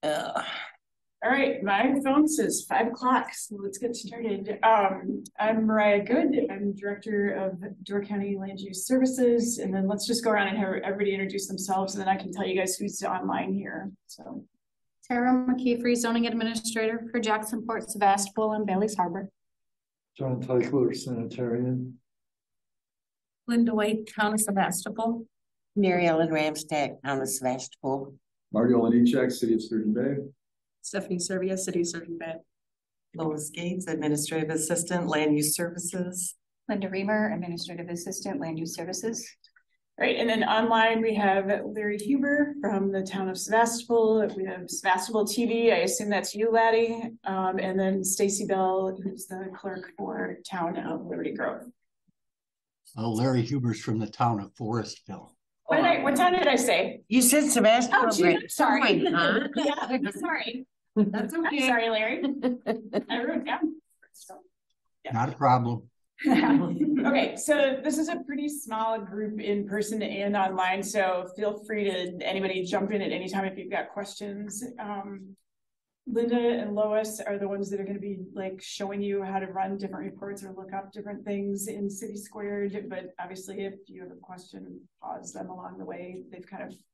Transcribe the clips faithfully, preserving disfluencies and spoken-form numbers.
Uh, All right, my phone says five o'clock, so let's get started. Um, I'm Mariah Good. I'm Director of Door County Land Use Services, and then let's just go around and have everybody introduce themselves, and then I can tell you guys who's online here. So, Tara McKeefrey, Zoning Administrator for Jackson, Port Sebastopol, and Bailey's Harbor. John Teichler, Sanitarian. Linda White, Town of Sebastopol. Mary Ellen Ramstack, Town of Sebastopol. Marty Olenichak, City of Sturgeon Bay. Stephanie Servia, City of Sturgeon Bay. Lois Gates, Administrative Assistant, Land Use Services. Linda Reamer, Administrative Assistant, Land Use Services. right, and then online we have Larry Huber from the Town of Sebastopol. We have Sebastopol T V. I assume that's you, Laddie. Um, and then Stacy Bell, who's the clerk for Town of Liberty Grove. Uh, Larry Huber's from the Town of Forestville. What did I? What town did I say? You said Sebastopol. Oh, shoot, sorry. Huh? Yeah, sorry. That's I'm okay. sorry, Larry. I wrote down. Yeah. Not a problem. Okay, so this is a pretty small group in person and online, so feel free to anybody jump in at any time if you've got questions. Um, Linda and Lois are the ones that are going to be like showing you how to run different reports or look up different things in City Squared. But obviously, if you have a question, pause them along the way. They've kind of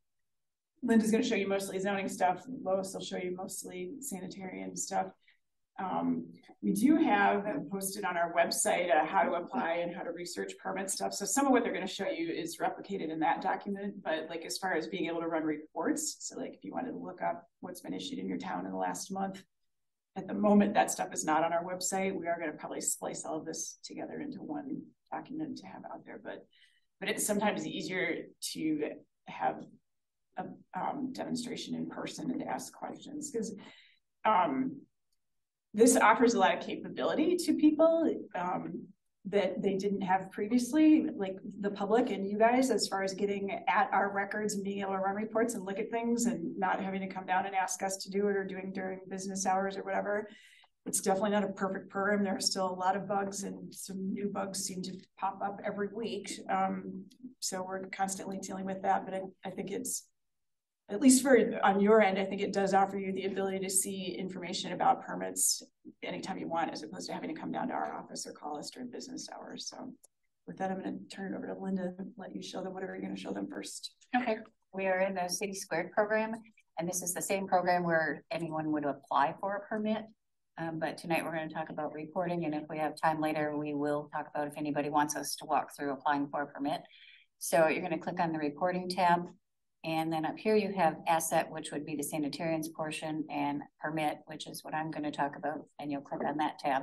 Linda's going to show you mostly zoning stuff. Lois will show you mostly sanitarian stuff. Um, we do have posted on our website uh, how to apply and how to research permit stuff. So some of what they're going to show you is replicated in that document, but like as far as being able to run reports, so like if you wanted to look up what's been issued in your town in the last month, at the moment that stuff is not on our website. We are going to probably splice all of this together into one document to have out there, but but it's sometimes easier to have a um, demonstration in person and to ask questions because um, this offers a lot of capability to people um, that they didn't have previously, like the public and you guys, as far as getting at our records and being able to run reports and look at things and not having to come down and ask us to do it or doing during business hours or whatever. It's definitely not a perfect program. There are still a lot of bugs and some new bugs seem to pop up every week. Um, so we're constantly dealing with that, but I, I think it's, at least for on your end, I think it does offer you the ability to see information about permits anytime you want, as opposed to having to come down to our office or call us during business hours. So with that, I'm going to turn it over to Linda and let you show them whatever you're going to show them first. Okay, we are in the City Squared program, and this is the same program where anyone would apply for a permit. Um, but tonight we're going to talk about reporting, and if we have time later, we will talk about if anybody wants us to walk through applying for a permit. So you're going to click on the reporting tab. And then up here you have asset, which would be the sanitarians portion, and permit, which is what I'm going to talk about. And you'll click on that tab.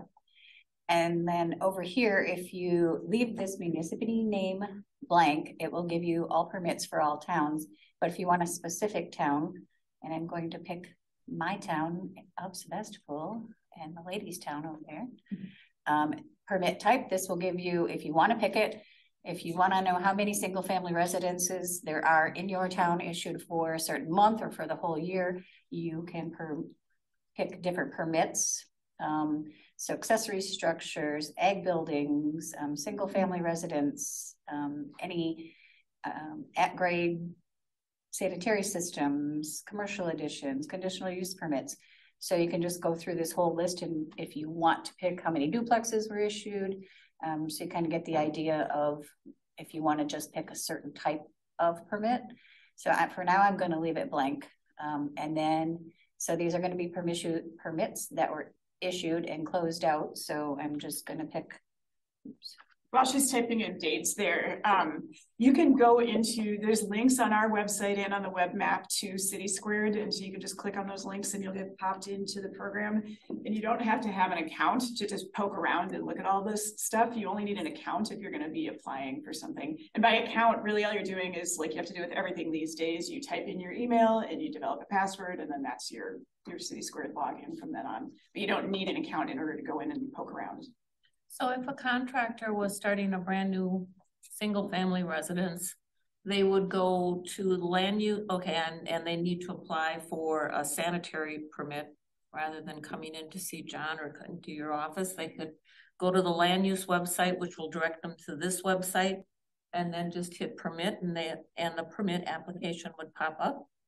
And then over here, if you leave this municipality name blank, it will give you all permits for all towns. But if you want a specific town, and I'm going to pick my town of Sebastopol and the ladies' town over there, um, permit type, this will give you, if you want to pick it, if you want to know how many single family residences there are in your town issued for a certain month or for the whole year, you can per pick different permits. Um, so accessory structures, ag buildings, um, single family residence, um, any um, at grade sanitary systems, commercial additions, conditional use permits. So you can just go through this whole list, and if you want to pick how many duplexes were issued, Um, so you kind of get the idea of if you want to just pick a certain type of permit. So I, for now, I'm going to leave it blank. Um, and then, so these are going to be permission permits that were issued and closed out. So I'm just going to pick. Oops. While she's typing in dates there, um, you can go into, there's links on our website and on the web map to City Squared. And so you can just click on those links and you'll get popped into the program. And you don't have to have an account to just poke around and look at all this stuff. You only need an account if you're going to be applying for something. And by account, really all you're doing is like you have to do with everything these days. You type in your email and you develop a password, and then that's your, your City Squared login from then on. But you don't need an account in order to go in and poke around. So if a contractor was starting a brand new single family residence, they would go to the land use, okay, and, and they need to apply for a sanitary permit rather than coming in to see John or come to your office. They could go to the land use website, which will direct them to this website, and then just hit permit, and they and the permit application would pop up.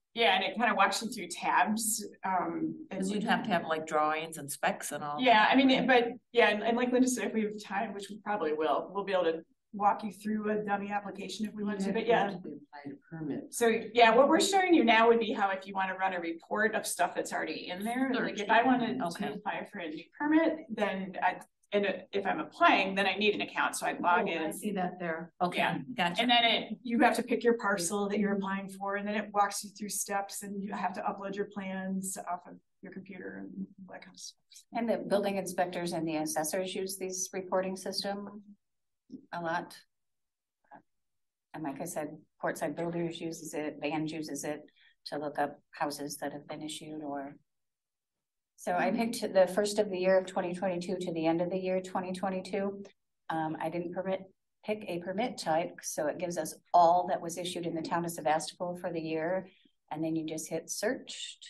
Yeah, and it kind of walks you through tabs, um. Cause you'd have to have like drawings and specs and all. Yeah, I mean, but yeah, and, and like Linda said, if we have time, which we probably will, we'll be able to walk you through a dummy application if we want to, but yeah. Permit. So yeah, what we're showing you now would be how if you want to run a report of stuff that's already in there, like if I wanted Okay. to apply for a new permit, then I, and if I'm applying, then I need an account, so I'd log Oh, I in. see that there. Okay, Yeah. gotcha. And then it, you have to pick your parcel that you're applying for, and then it walks you through steps, and you have to upload your plans off of your computer and that kind of stuff. And the building inspectors and the assessors use these reporting system a lot. And like I said, Portside Builders uses it, Vans uses it to look up houses that have been issued or. So I picked the first of the year of twenty twenty-two to the end of the year twenty twenty-two. Um, I didn't permit, pick a permit type, so it gives us all that was issued in the town of Sebastopol for the year. And then you just hit search.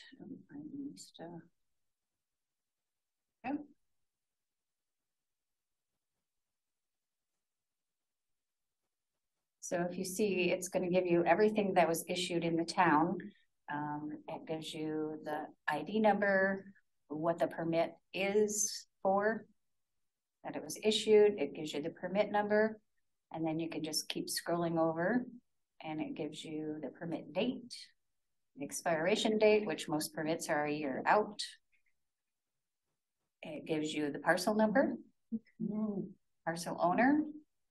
Okay. So if you see, it's going to give you everything that was issued in the town. Um, it gives you the I D number, what the permit is for, that it was issued. It gives you the permit number, and then you can just keep scrolling over and it gives you the permit date, the expiration date, which most permits are a year out. It gives you the parcel number, parcel owner,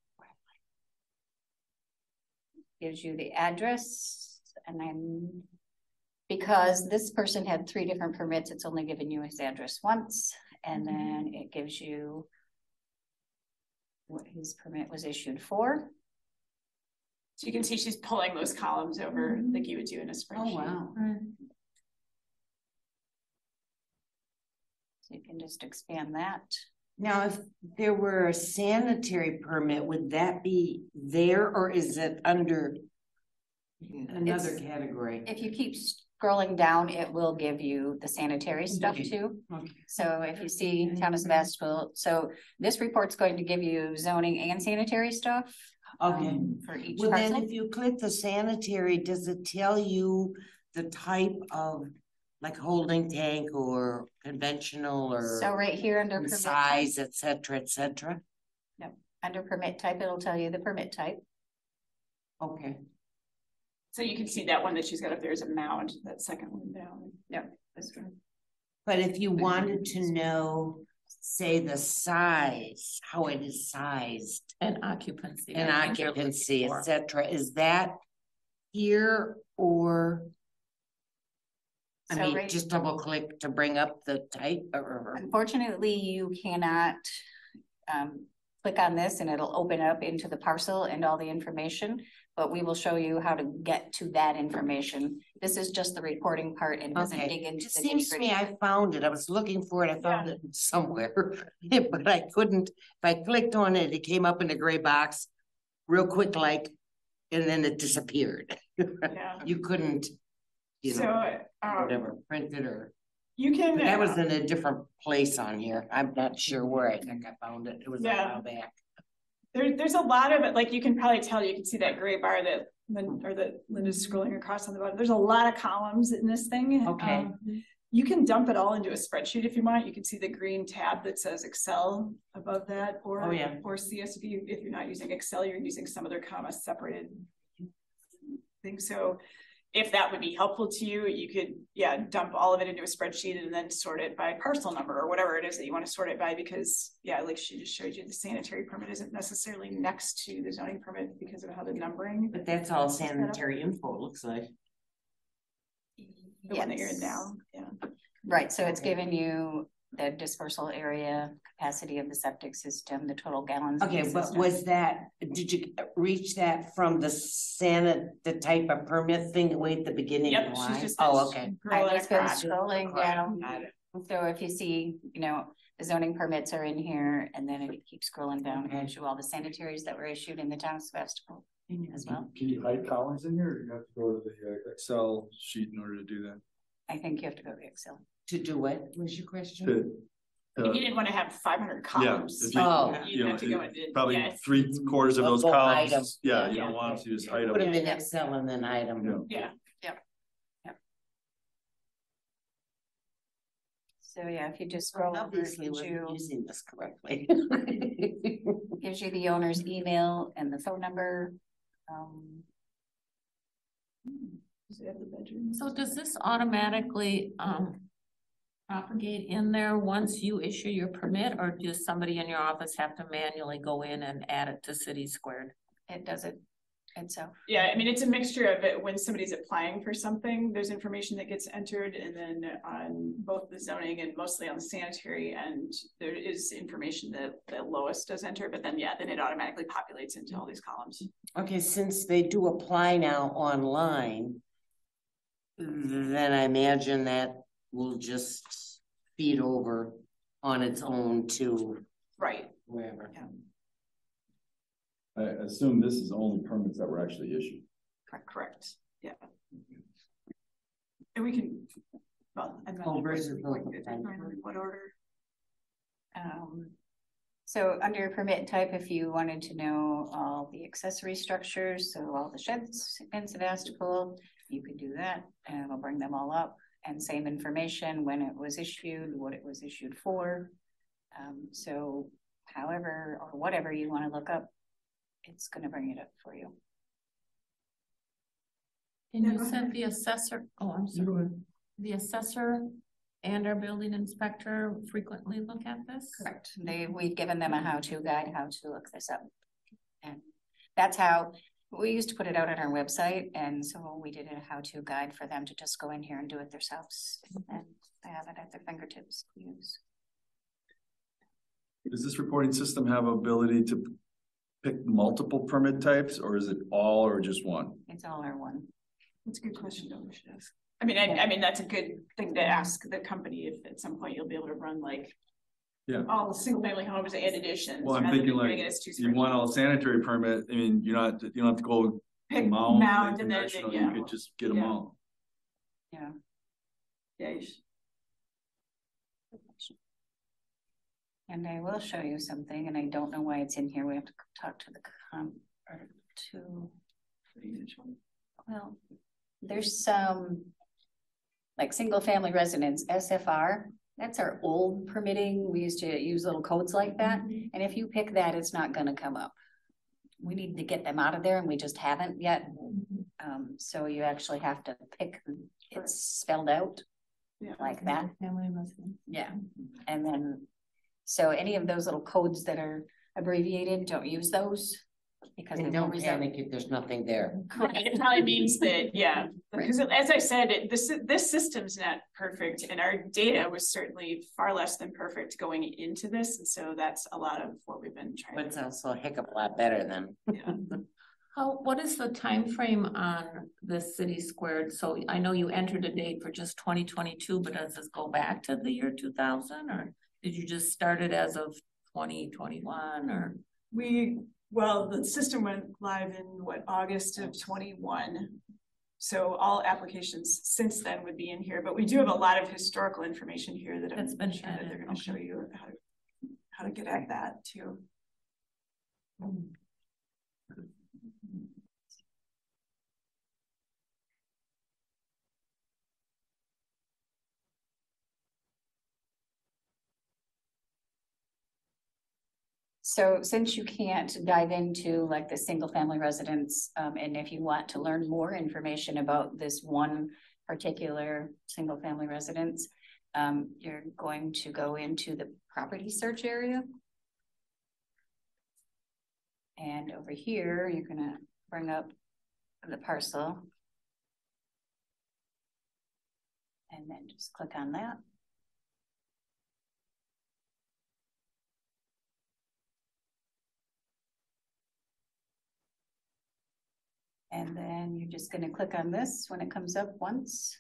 gives you the address, and then because this person had three different permits, it's only given you his address once, and then it gives you what his permit was issued for. So you can see she's pulling those columns over like you would do in a spreadsheet. Oh, wow. So you can just expand that. Now, if there were a sanitary permit, would that be there or is it under another It's- category? If you keep scrolling down, it will give you the sanitary stuff Okay. too. Okay. So if you see town of Sebastopol, so this report's going to give you zoning and sanitary stuff. Okay. um, For each Well, then parcel. if you click the sanitary, does it tell you the type of like holding tank or conventional or So right here under permit type, size, et cetera, et cetera? under permit type, it'll tell you the permit type. Okay. So you can see that one that she's got up there is a mound, that second one down. That's true. But if you wanted to know, say the size, how it is sized And occupancy. and I think you're looking occupancy, for. et cetera, is that here or? I So mean, right- just double click to bring up the type or, Unfortunately, you cannot um, click on this and it'll open up into the parcel and all the information, but we will show you how to get to that information. This is just the reporting part and doesn't okay. dig It into just the seems to me nitty-gritty. I found it. I was looking for it. I found it somewhere, but I couldn't. If I clicked on it, it came up in a gray box real quick, like, and then it disappeared. Yeah. You couldn't, you So, know, um, whatever, print it or, you can. but that was uh, in a different place on here. I'm not sure where. I think I found it. It was a Yeah. while back. There, there's a lot of it, like you can probably tell, you can see that gray bar that Lynn, or that Linda's scrolling across on the bottom. There's a lot of columns in this thing. Okay. Um, You can dump it all into a spreadsheet if you want. You can see the green tab that says Excel above that, or, Oh, yeah. or C S V. If you're not using Excel, you're using some other comma separated thing. So if that would be helpful to you, you could, yeah, dump all of it into a spreadsheet and then sort it by parcel number or whatever it is that you want to sort it by, because yeah, like she just showed you, the sanitary permit isn't necessarily next to the zoning permit because of how the numbering. But that's all sanitary info, it looks like. The one that you're in Yes. now, yeah. Right, so it's Okay. giving you the dispersal area, capacity of the septic system, the total gallons. of the Okay, but system. was that, did you reach that from the Santa, the type of permit thing way at the beginning of Yep, the she's line? just. Oh, okay. I Scrolling just been across. scrolling down. Got it. So if you see, you know, the zoning permits are in here, and then it keeps scrolling down, and Okay. gives you all the sanitaries that were issued in the town of Sebastopol as well. Can you hide columns in here or you have to go to the uh, Excel sheet in order to do that? I think you have to go to Excel. To do what was your question? To, If uh, you didn't want to have five hundred columns. if you- Oh. You'd you know, have to go into. Probably yeah, three quarters of A those full columns, item. yeah, you Yeah. don't want to just hide Put them. them in Excel and then item. Yeah. Yeah, So yeah, if you just scroll over Obviously, we're to, using this correctly. gives you the owner's email and the phone number. Um, Does it have the bedroom? So does this automatically, um, propagate in there once you issue your permit, or does somebody in your office have to manually go in and add it to City Squared? it does it itself. Yeah, I mean, it's a mixture of it. When somebody's applying for something, there's information that gets entered, and then on both the zoning and mostly on the sanitary end, there is information that, that Lois does enter, but then, yeah, then it automatically populates into all these columns. Okay, since they do apply now online, then I imagine that will just feed over on its own to Right. wherever. I assume this is only permits that were actually issued. Correct, correct, yeah. And we can, well, I'm not. Oh, where's sure it what going? what order? Um, so under permit type, if you wanted to know all the accessory structures, so all the sheds in Sebastopol, you could do that, and it'll bring them all up. And same information, when it was issued, what it was issued for. Um, so however, or whatever you want to look up, it's gonna bring it up for you. And you said the assessor, oh, I'm sorry, the assessor and our building inspector frequently look at this? Correct. They, we've given them a how-to guide, how to look this up. And that's how, we used to put it out on our website, and so we did a how-to guide for them to just go in here and do it themselves. And they have it at their fingertips to use. Does this reporting system have ability to pick multiple permit types, or is it all or just one? It's all our one. That's a good question, though, we should ask. I mean, I, I mean, that's a good thing to ask the company if at some point you'll be able to run like. Yeah. All single family homes and additions. Well, I'm rather than thinking like, putting it as two you want separate- a sanitary permit, I mean, you're not, you don't have to go Pick mound, mound and then, international, yeah. you could just get them Yeah. all. Yeah. Yeah, you should. And I will show you something, and I don't know why it's in here. We have to talk to the com, or to, well, there's some like single family residence, S F R. That's our old permitting. We used to use little codes like that. And if you pick that, it's not gonna come up. We need to get them out of there, and we just haven't yet. Um, so you actually have to pick, it's spelled out Yeah. like that. Family residence. Yeah, and then, so any of those little codes that are abbreviated, don't use those. Because they And will don't result. panic if there's nothing there. Right, it probably means that, yeah, because as I said, it- this, this system's not perfect, and our data was certainly far less than perfect going into this, and so that's a lot of what we've been trying But to. it's also a heck of a lot better than. Yeah. How, what is the time frame on this City Squared? So I know you entered a date for just twenty twenty-two, but does this go back to the year two thousand, or did you just start it as of twenty twenty-one, or? We, well, the system went live in what, August of twenty-one. So all applications since then would be in here, but we do have a lot of historical information here that That's I'm been sure that added, they're gonna okay. show you how to, how to get at that too. So since you can't dive into like the single family residence, um, and if you want to learn more information about this one particular single family residence, um, you're going to go into the property search area. And over here, you're gonna bring up the parcel. And then just click on that. And then you're just gonna click on this when it comes up once.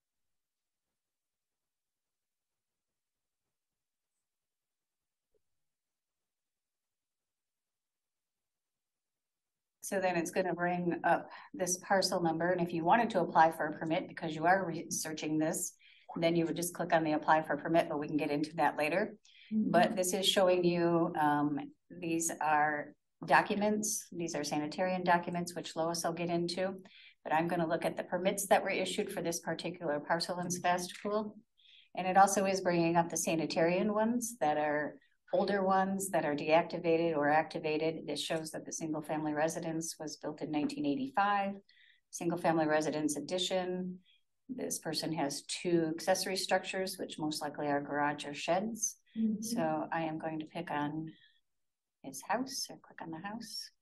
So then it's gonna bring up this parcel number, and if you wanted to apply for a permit because you are researching this, then you would just click on the apply for permit, but we can get into that later. But this is showing you, um, these are documents. These are sanitarian documents, which Lois will get into. But I'm gonna look at the permits that were issued for this particular parcel in Sebastopol. And it also is bringing up the sanitarian ones that are older ones that are deactivated or activated. This shows that the single family residence was built in nineteen eighty-five. Single family residence addition. This person has two accessory structures, which most likely are garage or sheds. Mm-hmm. So I am going to pick on his house or click on the house.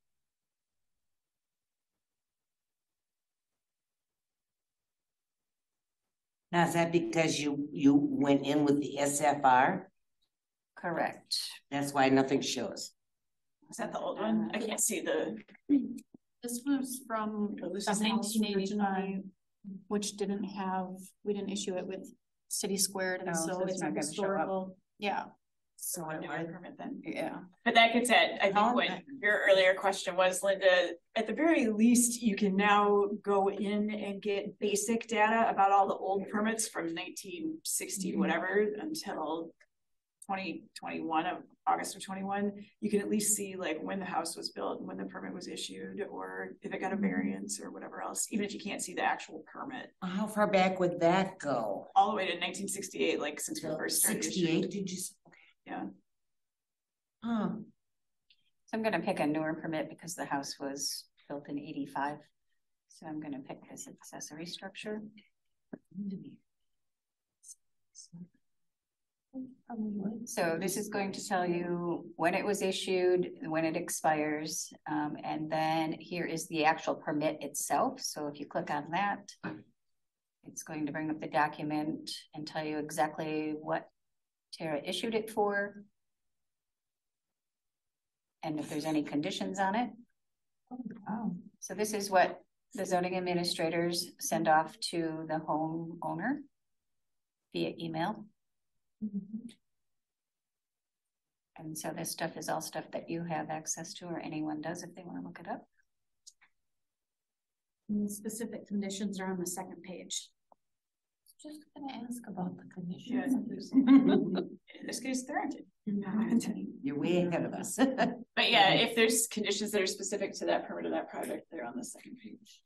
Now, is that because you, you went in with the S F R? Correct. That's why nothing shows. Is that the old one? I can't see the. This was from Oh, this is nineteen eighty-five, which didn't have, we didn't issue it with city squared, and Oh, so so it's it's a not gonna show up. historical, yeah. So I never permit then. Yeah. But that gets at, I think How- what your earlier question was, Linda, at the very least, you can now go in and get basic data about all the old permits from nineteen sixty, Mm-hmm. whatever, until twenty twenty-one of August of twenty-one. You can at least see like when the house was built, when the permit was issued, or if it got a variance or whatever else, even if you can't see the actual permit. How far back would that go? All the way to nineteen sixty-eight, like since we first started. Sixty-eight, issuing. did you? say? Yeah. Huh. So I'm gonna pick a newer permit because the house was built in eighty-five. So I'm gonna pick this accessory structure. So this is going to tell you when it was issued, when it expires, um, and then here is the actual permit itself. So if you click on that, it's going to bring up the document and tell you exactly what Tara issued it for. And if there's any conditions on it. Oh. So this is what the zoning administrators send off to the homeowner via email. Mm-hmm. And so this stuff is all stuff that you have access to, or anyone does if they want to look it up. And the specific conditions are on the second page. Just gonna ask about the Yeah, conditions. in this case, there aren't any. You're way ahead of us. But yeah, if there's conditions that are specific to that permit or that project, they're on the second page.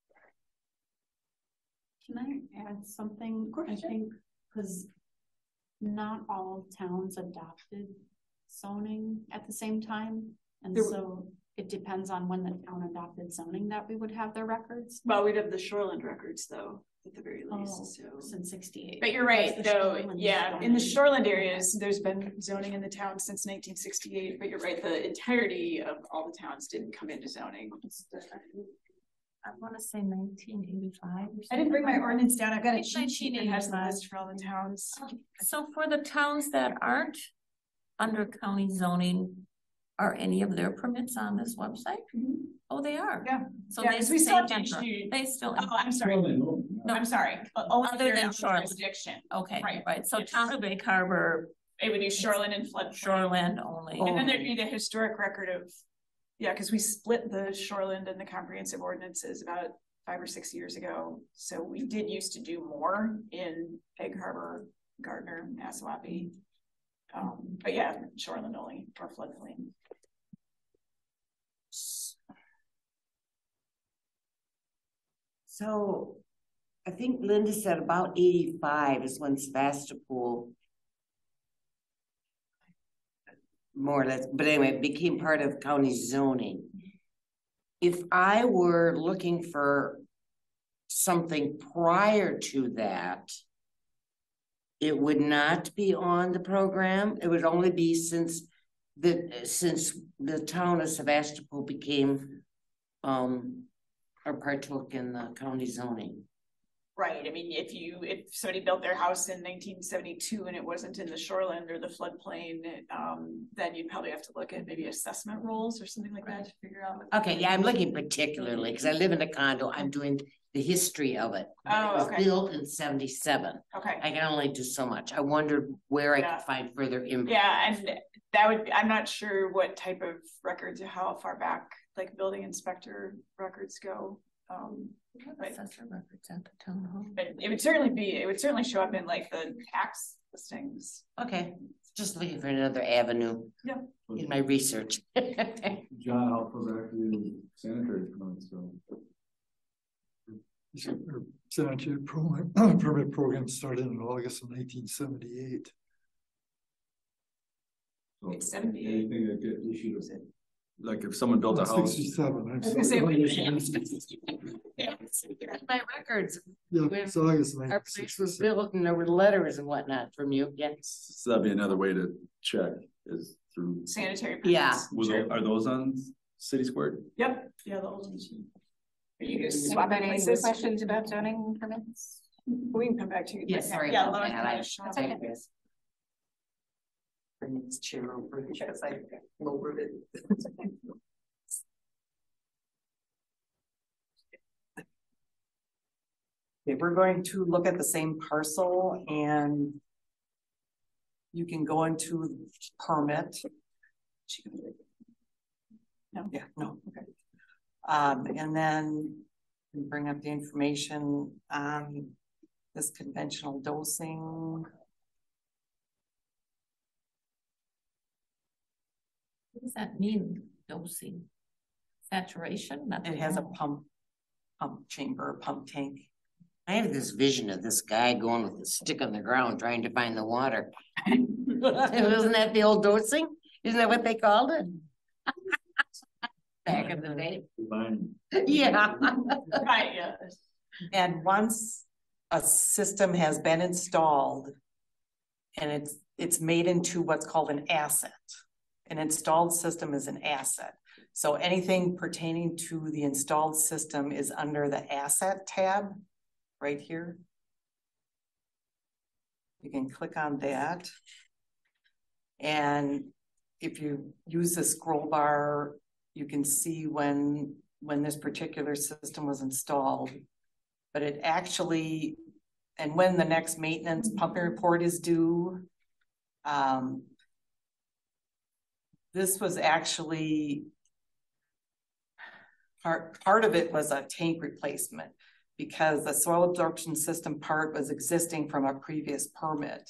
Can I add something? I think, because not all towns adopted zoning at the same time. And There- so it depends on when the town adopted zoning that we would have their records. Well, we'd have the shoreland records though, at the very Oh, least, so. since sixty-eight. But you're right, The though, shoreland yeah, in the zoning. shoreland areas, there's been zoning in the town since nineteen sixty-eight, but you're right, the entirety of all the towns didn't come into zoning. I wanna say nineteen eighty-five. I didn't bring my ordinance down, I've got a It's cheat sheet that has the nineteen eighty-five. list for all the towns. So for the towns that aren't under county zoning, are any of their permits on this website? Oh, they are? Yeah. So Yeah, they 'cause we still have to enter. issue- They still, Oh, I'm sorry, no, I'm sorry, only if Other they're than in shoreland. jurisdiction, okay, Right. right, so Yes. town of Big Harbor, it would be shoreland and flood. shoreland only. And then there'd be the historic record of, yeah, because we split the shoreland and the comprehensive ordinances about five or six years ago. So we did used to do more in Egg Harbor, Gardner, Nassau. Um, but yeah, shoreland only or floodplain. So I think Linda said about eighty-five is when Sebastopol more or less, but anyway, it became part of county zoning. If I were looking for something prior to that, it would not be on the program. It would only be since the, since the town of Sebastopol became um or partook in the county zoning. Right, I mean, if you, if somebody built their house in nineteen seventy-two and it wasn't in the shoreland or the floodplain, um, then you'd probably have to look at maybe assessment rules or something like that to figure out. Okay, yeah, I'm looking particularly because I live in a condo. I'm doing the history of it. But Oh, it was okay. built in seventy-seven. Okay, I can only do so much. I wondered where I Yeah. could find further info. yeah, and that would, be- I'm not sure what type of records, how far back, like building inspector records go. Um, We have Right. assessor records at the town hall. but it would certainly be, it would certainly show up in like the tax listings. Okay, just looking for another avenue. Yeah. In my research. John, how far back to the sanitary permits go? sanitary program, permit program started in August of nineteen seventy-eight. So It's seventy-eight. Anything that get issued, like if someone built a house. Sixty-seven, I'm I was gonna say, sorry. My records, Yeah, when it's August our nineteen place was sixty-seven. built and there were letters and whatnot from you, yes. So that'd be another way to check is through, Sanitary. Yeah. permits. was, Sure. are those on City Square? Yep, yeah, the old ones. Are you guys Swap swapping any places? questions about zoning permits? We can come back to you. Yeah, but sorry Yeah, about Laura that, can I- finish. That's okay. Bring this chair over because I lowered it. Okay, we're going to look at the same parcel and you can go into permit. No. Yeah, no, okay. Um, and then bring up the information on this conventional dosing. What does that mean, dosing? Saturation? That's It has a all. pump, pump chamber, pump tank. I have this vision of this guy going with a stick on the ground trying to find the water. Wasn't that the old dosing? Isn't that what they called it? Back in the day. Mine. Yeah. Right, yeah. And once a system has been installed and it's, it's made into what's called an asset. An installed system is an asset. So anything pertaining to the installed system is under the asset tab right here. You can click on that. And if you use the scroll bar, you can see when, when this particular system was installed. But it actually, and when the next maintenance pumping report is due. Um, this was actually, part, part of it was a tank replacement because the soil absorption system part was existing from a previous permit.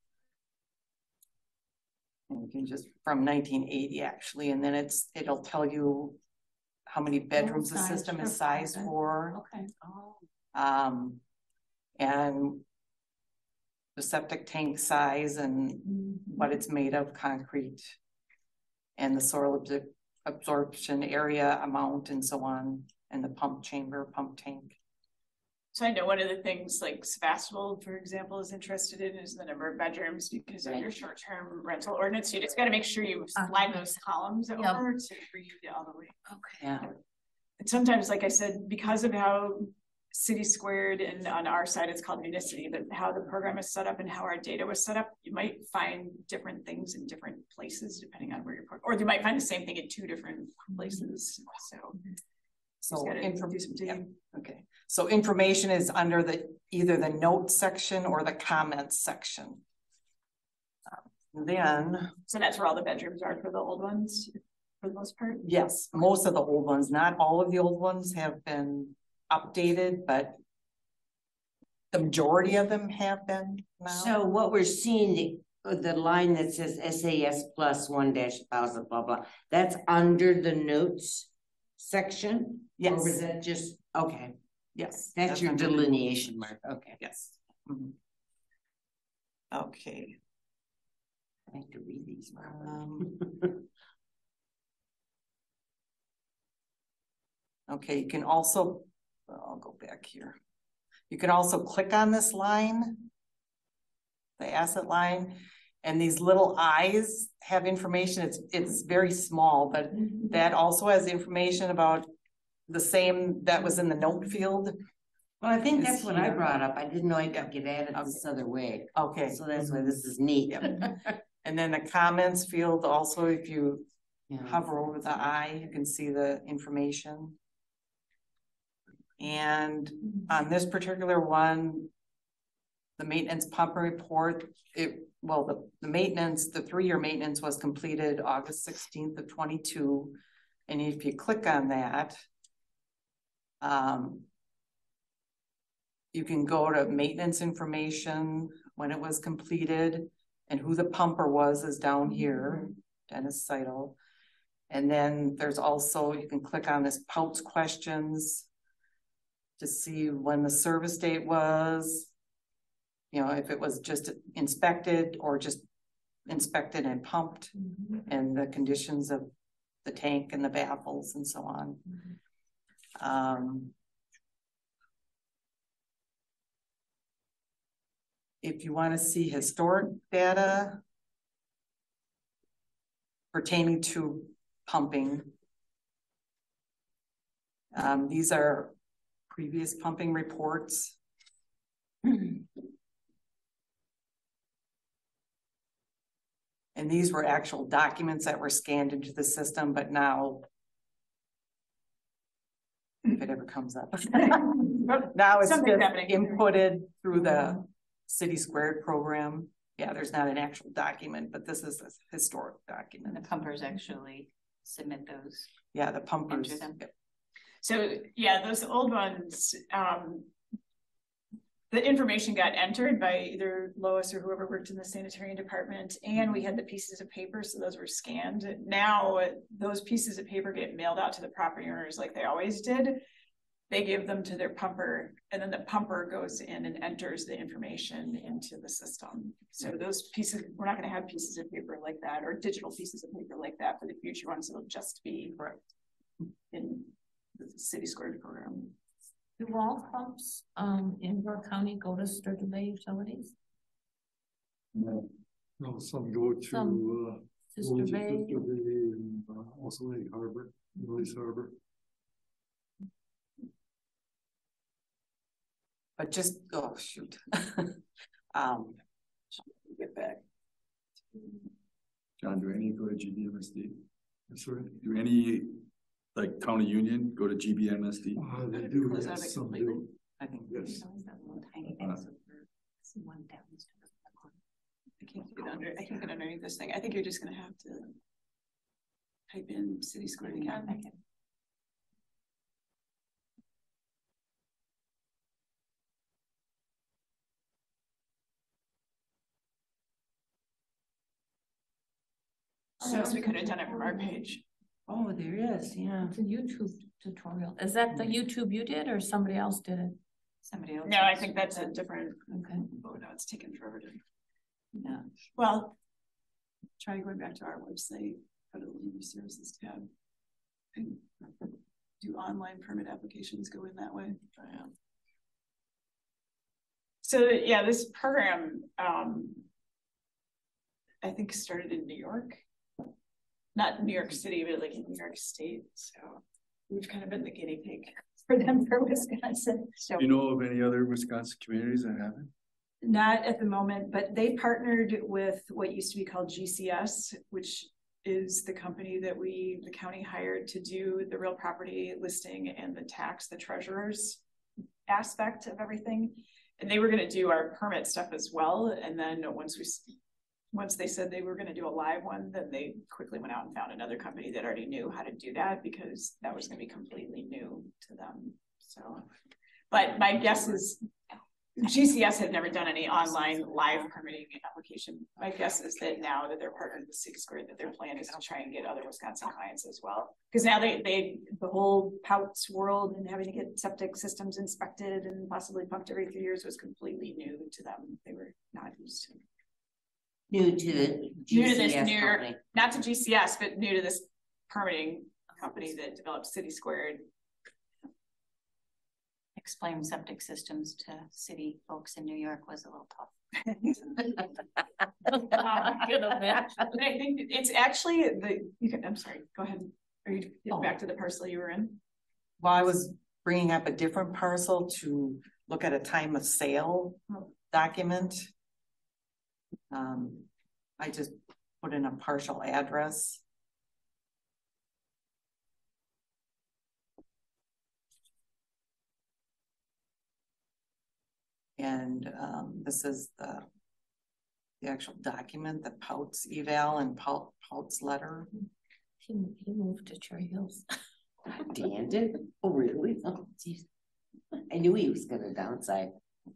And you can just, from nineteen eighty actually, and then it's, it'll tell you how many bedrooms the size system for is sized private. for. Okay. Um, and the septic tank size and Mm-hmm. what it's made of, concrete. And the soil absor- absorption area amount and so on, and the pump chamber, pump tank. So I know one of the things like Sebastopol, for example, is interested in is the number of bedrooms because of your short-term rental ordinance. You just gotta make sure you slide those columns Yep. over to read it all the way. Okay. Yeah. And sometimes, like I said, because of how City Squared and on our side, it's called Municity, but how the program is set up and how our data was set up, you might find different things in different places depending on where you're, or you might find the same thing in two different places. So. So Just gotta inform- do some yeah, digging. okay. So information is under the, either the notes section or the comments section. Um, Then, So that's where all the bedrooms are for the old ones, for the most part. yes, most of the old ones, not all of the old ones have been updated, but the majority of them have been now. So what we're seeing, the, the line that says S A S plus one dash thousand, blah, blah, that's under the notes section? Or was Yes, that just, okay, yes. that's your under the- delineation mark, okay. Yes. Mhm. Okay. I have to read these. Um, Okay, you can also, I'll go back here. You can also click on this line, the asset line, and these little eyes have information. It's, it's very small, but that also has information about the same that was in the note field. Well, I think Is that's what I here. brought up. I didn't know I Yeah. could get at it this other way. Okay. So that's why this is neat. And then the comments field also, if you Yeah. hover over the eye, you can see the information. And on this particular one, the maintenance pump report, it, well, the, the maintenance, the three-year maintenance was completed August sixteenth of twenty-two. And if you click on that, um, you can go to maintenance information, when it was completed, and who the pumper was is down here, Dennis Seidel. And then there's also, you can click on this Pouts questions. to see when the service date was. You know, if it was just inspected or just inspected and pumped, and the conditions of the tank and the baffles and so on. Um, if you want to see historic data pertaining to pumping, um, these are previous pumping reports. And these were actual documents that were scanned into the system, but now, if it ever comes up, now it's just Something's happening. inputted through the City Squared program. Yeah, there's not an actual document, but this is a historic And document. the pumpers actually submit those. Yeah, the pumpers. Enter them. So, yeah, those old ones, um, the information got entered by either Lois or whoever worked in the sanitary department, and we had the pieces of paper, so those were scanned. Now, those pieces of paper get mailed out to the property owners like they always did. They give them to their pumper, and then the pumper goes in and enters the information into the system. So those pieces, we're not gonna have pieces of paper like that, or digital pieces of paper like that for the future ones. It'll just be in the City Squared program. Do all pumps um in Door County go to Sturgeon Bay Utilities? No, no, some go to, Some uh. Sister go to Bay? Sister Bay and, uh, also Lake Harbor, Release Harbor. But just, oh, shoot. um, get back. John, do any go to G B M S D? Sorry. Do any, like county union, go to G B M S D? Uh, they do, Close out yes, it some completely. do, I think. yes. I can't get under, I can't get underneath this thing. I think you're just gonna have to type in City Squared again. So else we could have done it from our page. Oh, there is, yeah. It's a YouTube tutorial. Is that the YouTube you did or somebody else did it? Somebody else. No, I think that's a different, Okay. oh no, it's taken forever to. Yeah. Well, try going back to our website, Federal Human Services tab. And do online permit applications go in that way? So yeah, this program, um, I think started in New York, not New York City, but like in New York State. So we've kind of been the guinea pig for them for Wisconsin. So You know of any other Wisconsin communities that haven't? not at the moment, but they partnered with what used to be called G C S, which is the company that we, the county hired to do the real property listing and the tax, the treasurer's aspect of everything. And they were going to do our permit stuff as well. And then once we, once they said they were going to do a live one, then they quickly went out and found another company that already knew how to do that, because that was going to be completely new to them. So, but my guess is G C S had never done any online live permitting application. My guess is that now that they're partnered with City Squared, that their plan is to try and get other Wisconsin clients as well. Because now they, they, the whole Pouts world and having to get septic systems inspected and possibly pumped every three years was completely new to them. They were not used to. New to the New G to C this S new, company. not to G C S, but new to this permitting company that developed City Squared. Explain septic systems to city folks in New York was a little tough. I can imagine. I think it's actually the, you can, I'm sorry, go ahead. Are you getting back to the parcel you were in? Well, I was bringing up a different parcel to look at a time of sale document. Um, I just put in a partial address. And um, this is the, the actual document, the Pouts eval and Pout, Pouts letter. He, he moved to Cherry Hills. Dan did? Oh, really? Oh, geez. I knew he was gonna downside.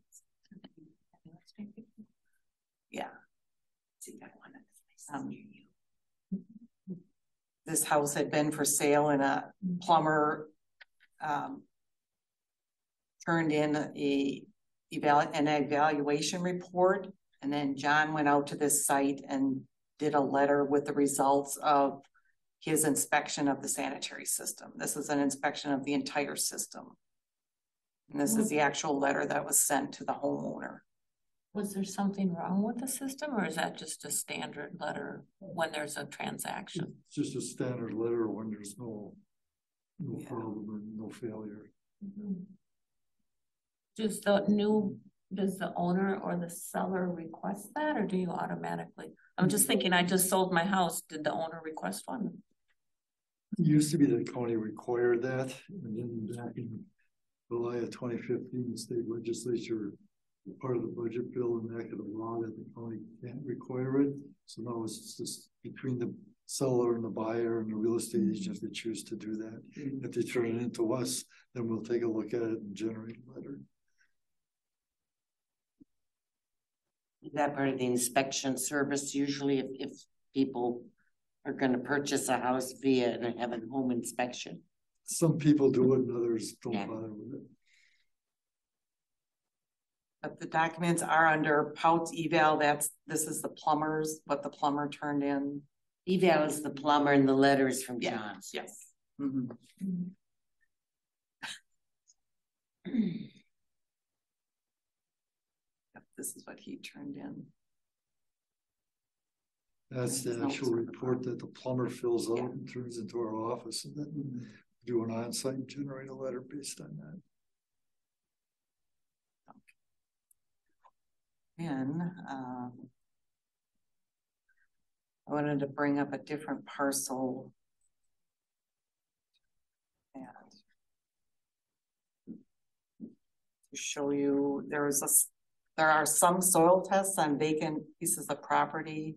Yeah. See, I wanted to Um, near you. This house had been for sale, and a plumber um, turned in a eval, an evaluation report. And then John went out to this site and did a letter with the results of his inspection of the sanitary system. This is an inspection of the entire system. And this is the actual letter that was sent to the homeowner. Was there something wrong with the system, or is that just a standard letter when there's a transaction? It's just a standard letter when there's no, no Yeah. problem or no failure. Mhm. Does the new, does the owner or the seller request that, or do you automatically? I'm just thinking, I just sold my house. Did the owner request one? It used to be that the county required that, and then back in July of twenty fifteen, the state legislature, part of the budget bill, enacted a law that the county can't require it. So now it's just between the seller and the buyer and the real estate agent if they choose to do that. If they turn it into us, then we'll take a look at it and generate a letter. Is that part of the inspection service? Usually if, if people are gonna purchase a house via and have a home inspection. Some people do it and others don't Yeah. bother with it. But the documents are under Pout's eval. That's, this is the plumber's, what the plumber turned in. Eval is the plumber and the letters from Yeah. John's. Yes. Mhm. Yep, this is what he turned in. That's the There's no actual sort of report that the plumber fills out Yeah. and turns into our office, and then we do an onsite and generate a letter based on that. In, um, I wanted to bring up a different parcel. And to show you, there was a, s- there are some soil tests on vacant pieces of property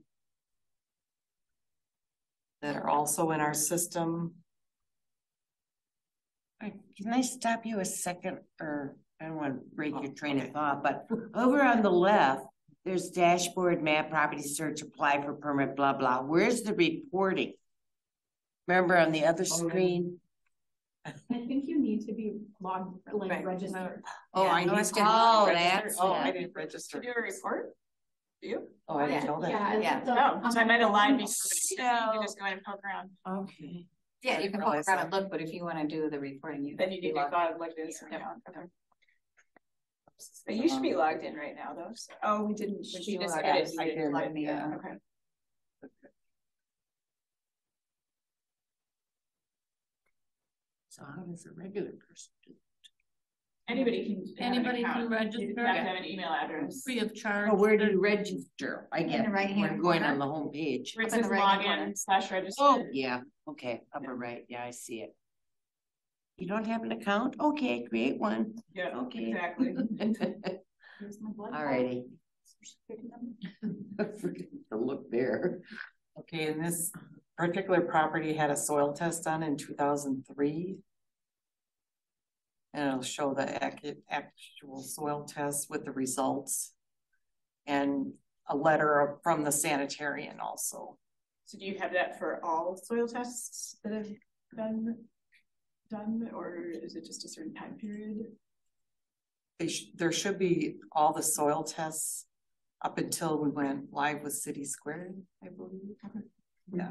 that are also in our system. Alright, can I stop you a second, or I don't wanna break your Oh, train okay. of thought, but over on the left, there's dashboard, map, property search, apply for permit, blah, blah. Where's the reporting? Remember on the other screen? I think you need to be logged, like Right. registered. Oh, I Yeah, no, need it's to. didn't Oh, register. that's Oh, it. I didn't register. Do a report? Do you? Oh, I didn't Yeah. know that. Yeah. Yeah. it's the- Oh, so I might have lied before. So- You can just go in and poke around. Okay. Yeah, you can Realize poke around that. and look, but if you wanna do the reporting, you. Then you need to log- log like this. Yeah. Yeah, okay. But you should be logged in right now though. so- Oh, we didn't. Should She be just logged added in. you I didn't did. log me yeah, in. okay. So how does a regular person do? Anybody can. have an Anybody can account. You register. just have to have an email address. Free of charge. Oh, where do you register? I the get, right-hand we're going corner. on the home page. Where it Up in says the right-hand corner. login slash register. Oh, yeah, okay, upper right, yeah, I see it. You don't have an account? Okay, create one. Yeah, Okay. exactly. Here's my blood. Alrighty. Forget to look there. Okay, and this particular property had a soil test done in two thousand three. And it'll show the ac- actual soil test with the results. And a letter from the sanitarian also. So do you have that for all soil tests that have been done, or is it just a certain time period? They sh- there should be all the soil tests up until we went live with City Squared, I believe. Yeah,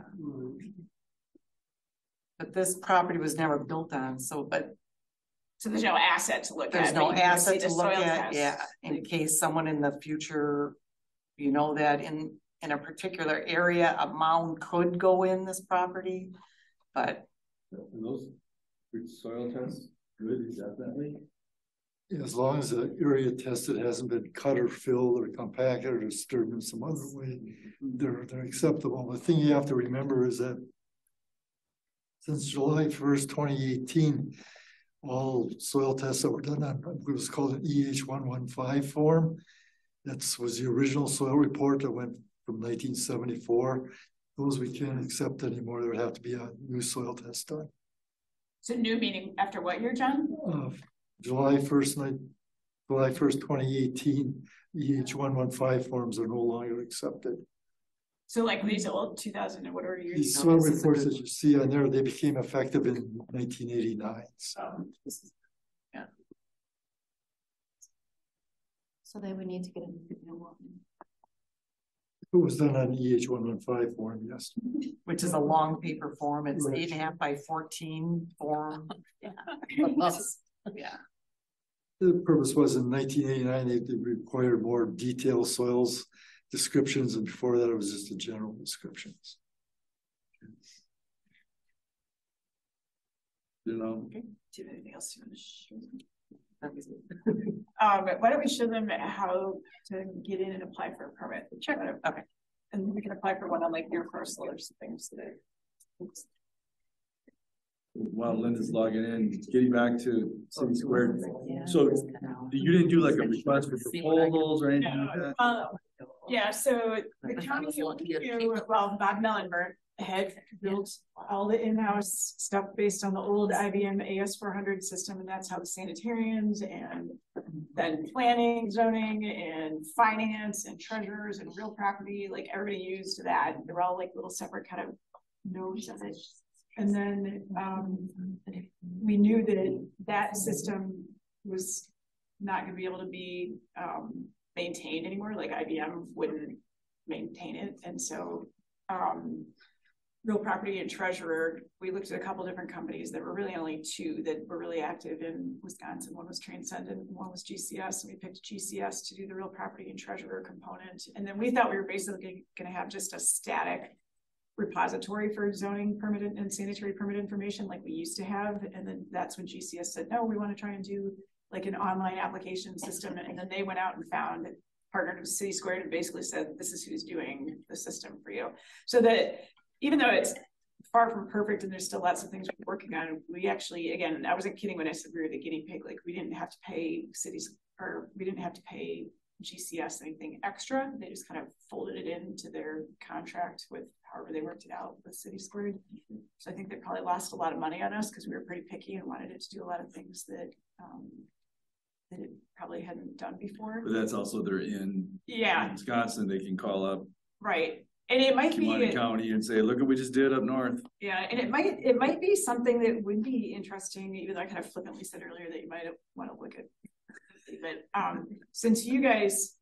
but this property was never built on, so, but So there's no asset to look at. there's but no you can see asset the to look soil at, test. yeah, in case someone in the future. You know that in, in a particular area, a mound could go in this property, but And those good soil tests, good, definitely. As long as the area tested hasn't been cut or filled or compacted or disturbed in some other way, they're, they're acceptable. The thing you have to remember is that since July first, twenty eighteen, all soil tests that were done on, it was called an E H one one five form. That was the original soil report that went from nineteen seventy-four. Those we can't accept anymore. There would have to be a new soil test done. So new meaning after what year, John? Uh, July first, night, July first, twenty eighteen, E H one one five forms are no longer accepted. So like these old two thousand and whatever years. These ago. soil reports that you see on there, they became effective in nineteen eighty-nine. So Oh, this is- So they would need to get a new one. It was done on E H one one five form, yes. Which is a long paper form. It's eight and a half by fourteen form. Yeah. Yeah. The purpose was in nineteen eighty-nine, they did require more detailed soils descriptions, and before that it was just the general descriptions. You know, Do you have anything else you want to show them? Um, why don't we show them how to get in and apply for a permit? Sure. Okay. And we can apply for one on like your parcel or something so that. Oops. while Linda's logging in, getting back to City Square. Yeah. So you didn't do like a request for proposals or anything like that? Uh, yeah, so the county, you- well, Bob Mellenberg had built all the in-house stuff based on the old I B M A S four hundred system, and that's how the sanitarians and then planning, zoning, and finance and treasurers and real property, like everybody used that. They were all like little separate kind of nodes of it. And then um, we knew that that system was not going to be able to be um, maintained anymore. Like I B M wouldn't maintain it, and so um, real property and treasurer, we looked at a couple different companies. There were really only two that were really active in Wisconsin. One was Transcendent, and one was G C S, and we picked G C S to do the real property and treasurer component. And then we thought we were basically going to have just a static repository for zoning permit and sanitary permit information like we used to have. And then that's when G C S said, no, we want to try and do like an online application system. And then they went out and found, partnered with City Square and basically said, this is who's doing the system for you. So that even though it's far from perfect and there's still lots of things we're working on, we actually, again, I wasn't kidding when I said we were the guinea pig. Like we didn't have to pay cities, or we didn't have to pay G C S anything extra. They just kind of folded it into their contract with however they worked it out with City Squared. So I think they probably lost a lot of money on us because we were pretty picky and wanted it to do a lot of things that um, that it probably hadn't done before. But that's also, they're in Yeah, Wisconsin, they can call up right. And it might Kewanee be County and say, look what we just did up north. Yeah, and it might it might be something that would be interesting, even though I kind of flippantly said earlier that you might want to look at. But um, since you guys,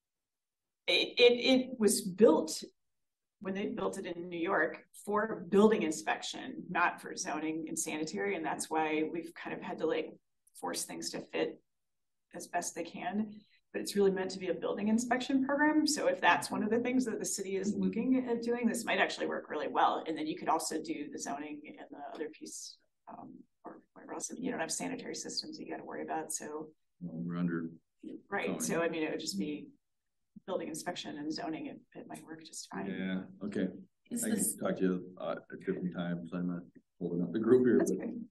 it, it it was built when they built it in New York for building inspection, not for zoning and sanitary, and that's why we've kind of had to like force things to fit as best they can. But it's really meant to be a building inspection program. So if that's one of the things that the city is looking at doing, this might actually work really well. And then you could also do the zoning and the other piece, um, or whatever else. You don't have sanitary systems you got to worry about. So Well, we're under. right. Zoning. So I mean, it would just be building inspection and zoning. It, it might work just fine. Yeah, okay. Is I this, can talk to you uh, at different times. I'm not holding up the group here. That's But good.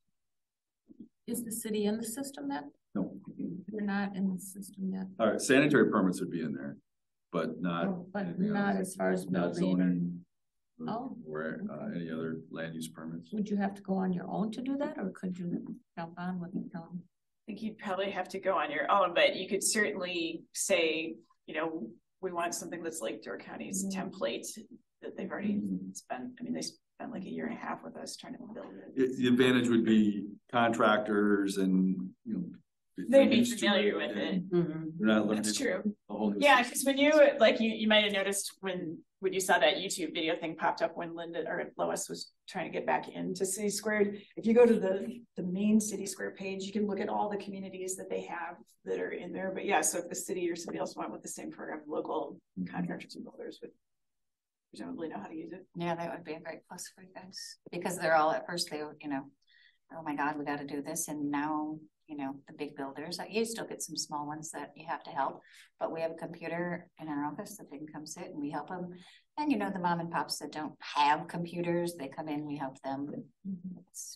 is the city in the system then? no. They're not in the system yet. All right, sanitary permits would be in there, but not. Oh, But anything not else. as far as Not building. zoning. Oh. Or uh, any other land use permits. Would you have to go on your own to do that, or could you jump on with the county? I think you'd probably have to go on your own, but you could certainly say, you know, we want something that's like Door County's Mm. template that they've already Mhm. spent. I mean, they spent like a year and a half with us trying to build it. The the advantage would be contractors and, you know. They'd be used to familiar with it. and Mhm. They're not That's learning true. a whole new Yeah, system. because when you, like, you, you might have noticed when, when you saw that YouTube video thing popped up when Linda or Lois was trying to get back into City Squared. If you go to the, the main City Square page, you can look at all the communities that they have that are in there. But yeah, so if the city or somebody else went with the same program, local contractors and builders would presumably know how to use it. Yeah, that would be a great plus for you guys, because they're all at first, they, you know, oh my God, we got to do this. And now, you know, the big builders, like, you still get some small ones that you have to help, but we have a computer in our office that they can come sit and we help them. And, you know, the mom and pops that don't have computers, they come in, we help them. It's,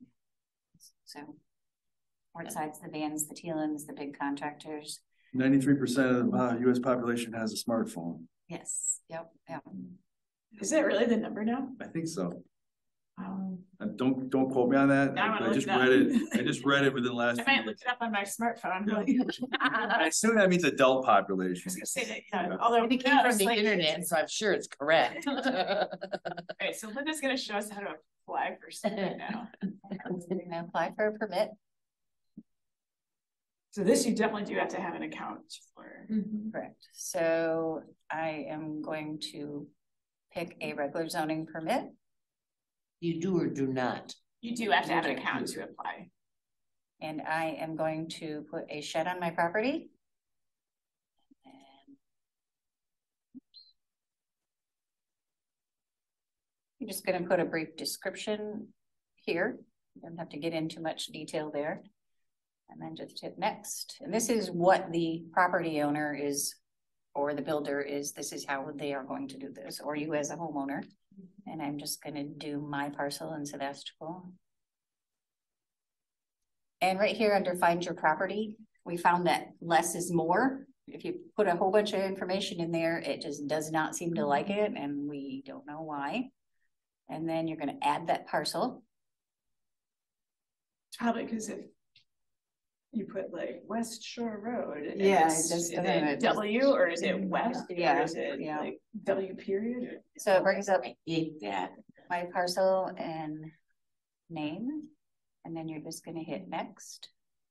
so, or besides the vans, the Tealans, the big contractors. Ninety-three percent of the uh, U S population has a smartphone. Yes, yep, yep. Is it really the number now? I think so. Um, Uh, Don't, don't quote me on that. Now I wanna I look just it up. read it. I just read it within the last. I few might look years. it up on my smartphone. I assume that means adult I population. was gonna say that, yeah, although. It came yeah, from it's the like- internet, so I'm sure it's correct. Okay, so Linda's gonna show us how to apply for something now. Apply for a permit. So this you definitely do have to have an account for. Mhm. Correct. So I am going to pick a regular zoning permit. You do or do not? You do have to have an account to apply. And I am going to put a shed on my property. And I'm just gonna put a brief description here. You don't have to get into much detail there. And then just hit next. And this is what the property owner is, or the builder is, this is how they are going to do this, or you as a homeowner. And I'm just gonna do my parcel in Sevastopol. And right here under find your property, we found that less is more. If you put a whole bunch of information in there, it just does not seem to like it, and we don't know why. And then you're gonna add that parcel. Probably because if you put like West Shore Road. and Yeah, it's- it just is doesn't- it it just- W or is it West? Yeah, Or is it yeah. like W period? So it brings up I hate that. my parcel and name, and then you're just gonna hit next.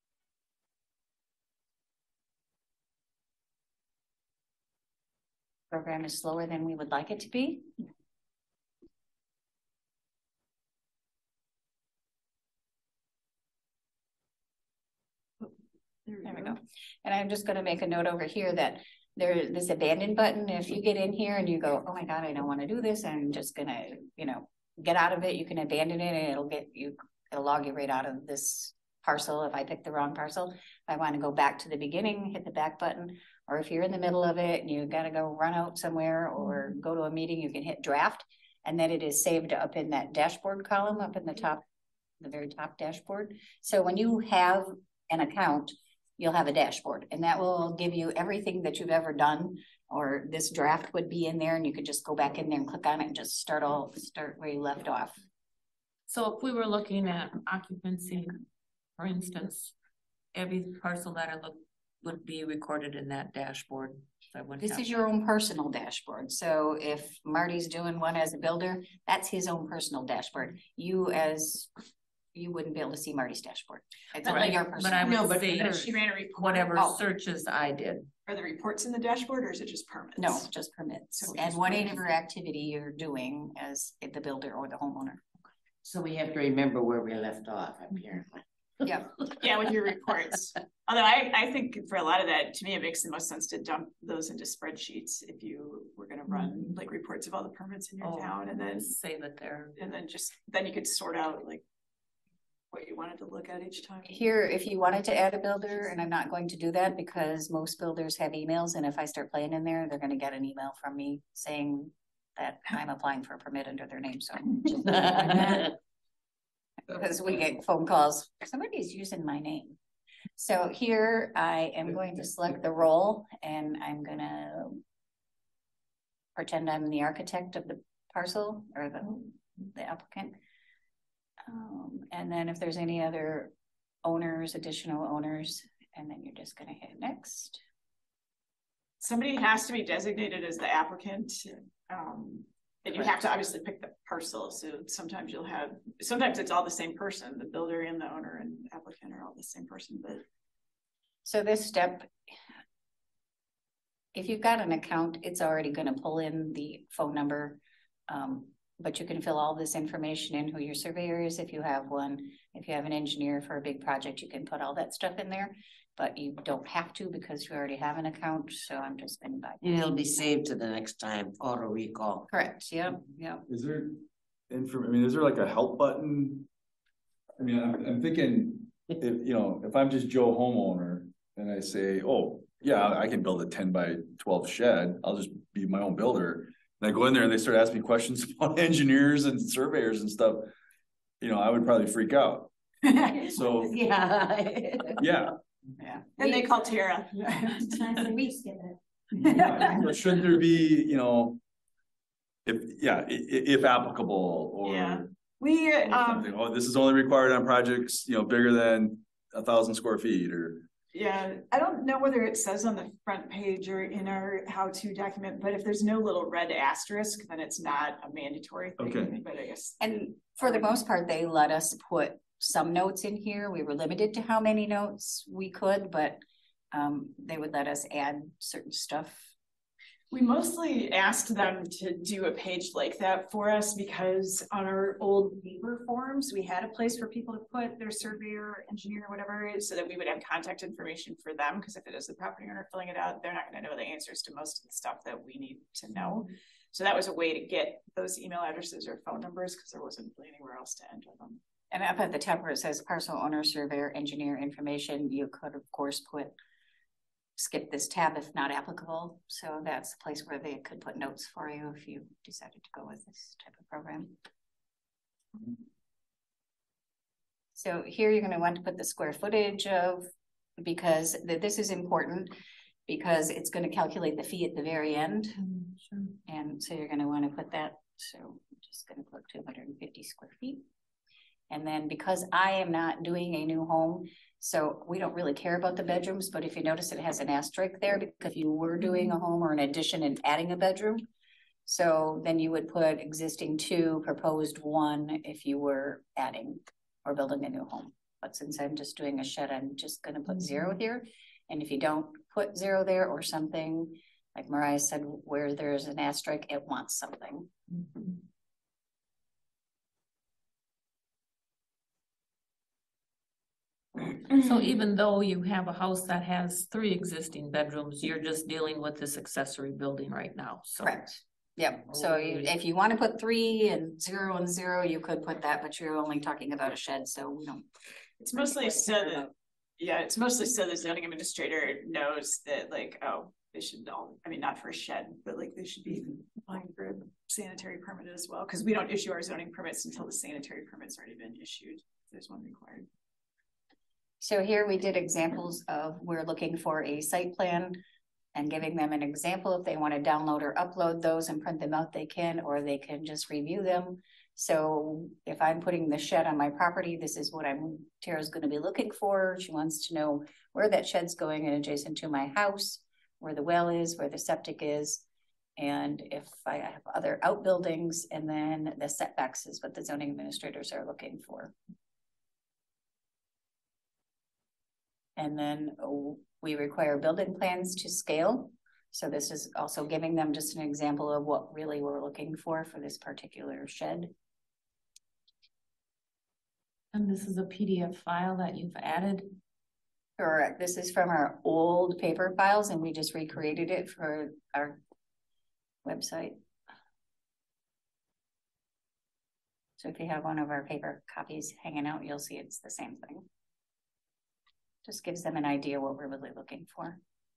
Program is slower than we would like it to be. There we go. And I'm just gonna make a note over here that there, this abandon button, if you get in here and you go, oh my God, I don't wanna do this, I'm just gonna, you know, get out of it, you can abandon it and it'll get you, it'll log you right out of this parcel if I pick the wrong parcel. If I wanna go back to the beginning, hit the back button, or if you're in the middle of it and you gotta go run out somewhere or go to a meeting, you can hit draft. And then it is saved up in that dashboard column up in the top, the very top dashboard. So when you have an account, you'll have a dashboard and that will give you everything that you've ever done, or this draft would be in there and you could just go back in there and click on it and just start all, start where you left off. So if we were looking at occupancy, for instance, every parcel that I look would be recorded in that dashboard. So I wouldn't This have- is your own personal dashboard. So if Marty's doing one as a builder, that's his own personal dashboard. You as, you wouldn't be able to see Marty's dashboard. It's only Right, your but personal. I No, would but say If she ran a report. whatever Oh. searches I did. Are the reports in the dashboard or is it just permits? No, just permits. So And just whatever activity you're doing as the builder or the homeowner. So we have to remember where we left off apparently. Yeah. Yeah, with your reports. Although I, I think for a lot of that, to me, it makes the most sense to dump those into spreadsheets if you were gonna run like reports of all the permits in your Oh, town and then, Save it there. and then just, then you could sort out like what you wanted to look at each time. Here, if you wanted to add a builder, and I'm not going to do that because most builders have emails, and if I start playing in there, they're gonna get an email from me saying that I'm applying for a permit under their name, so. Because we get phone calls, somebody's using my name. So here I am going to select the role and I'm gonna pretend I'm the architect of the parcel or the, the applicant. Um, and then if there's any other owners, additional owners, and then you're just gonna hit next. Somebody has to be designated as the applicant. Um, and you have to obviously pick the parcel. So sometimes you'll have, sometimes it's all the same person, the builder and the owner and applicant are all the same person, but. So this step, if you've got an account, it's already gonna pull in the phone number. Um, but you can fill all this information in, who your surveyor is if you have one. If you have an engineer for a big project, you can put all that stuff in there. But you don't have to because you already have an account, so I'm just gonna buy. And it'll be saved to the next time, auto recall. Correct, yep, yep. Is there, inform, I mean, is there like a help button? I mean, I'm, I'm thinking, if, you know, if I'm just Joe homeowner and I say, oh, yeah, I can build a ten by twelve shed, I'll just be my own builder. And I go in there and they start asking me questions about engineers and surveyors and stuff, you know, I would probably freak out. So, Yeah. yeah. Yeah. And they call Tara. But shouldn't there be, you know, if, yeah, i- i- if applicable Yeah. or We, or um, something, oh, this is only required on projects, you know, bigger than a thousand square feet or. yeah, I don't know whether it says on the front page or in our how-to document, but if there's no little red asterisk, then it's not a mandatory thing, Okay. but I guess. And for the most part, they let us put some notes in here. We were limited to how many notes we could, but um, they would let us add certain stuff. We mostly asked them to do a page like that for us because on our old paper forms, we had a place for people to put their surveyor, engineer, whatever, so that we would have contact information for them. Because if it is the property owner filling it out, they're not going to know the answers to most of the stuff that we need to know. So that was a way to get those email addresses or phone numbers because there wasn't really anywhere else to enter them. And up at the top where it says parcel owner, surveyor, engineer information, you could of course put skip this tab if not applicable. So that's the place where they could put notes for you if you decided to go with this type of program. So here you're going to want to put the square footage of, because th this is important because it's going to calculate the fee at the very end. Mm, sure. And so you're going to want to put that. So I'm just going to put two hundred fifty square feet. And then because I am not doing a new home, so we don't really care about the bedrooms, but if you notice it has an asterisk there, because if you were doing a home or an addition and adding a bedroom, so then you would put existing two, proposed one if you were adding or building a new home. But since I'm just doing a shed, I'm just gonna put zero here. And if you don't put zero there or something, like Mariah said, where there's an asterisk, it wants something. Mm-hmm. So even though you have a house that has three existing bedrooms, you're just dealing with this accessory building right now, so. Correct. Yep, so you, if you want to put three and zero and zero, you could put that, but you're only talking about a shed, so we don't. It's mostly so that, yeah, it's mostly so the zoning administrator knows that like, oh, they should all, I mean, not for a shed, but like they should be applying for a sanitary permit as well, because we don't issue our zoning permits until the sanitary permit's already been issued. There's one required. So here we did examples of we're looking for a site plan and giving them an example. If they want to download or upload those and print them out, they can, or they can just review them. So if I'm putting the shed on my property, this is what I'm Tara's going to be looking for. She wants to know where that shed's going and adjacent to my house, where the well is, where the septic is. And if I have other outbuildings, and then the setbacks is what the zoning administrators are looking for. And then oh, we require building plans to scale. So this is also giving them just an example of what really we're looking for for this particular shed. And this is a P D F file that you've added? Correct. This is from our old paper files and we just recreated it for our website. So if you have one of our paper copies hanging out, you'll see it's the same thing. Just gives them an idea what we're really looking for.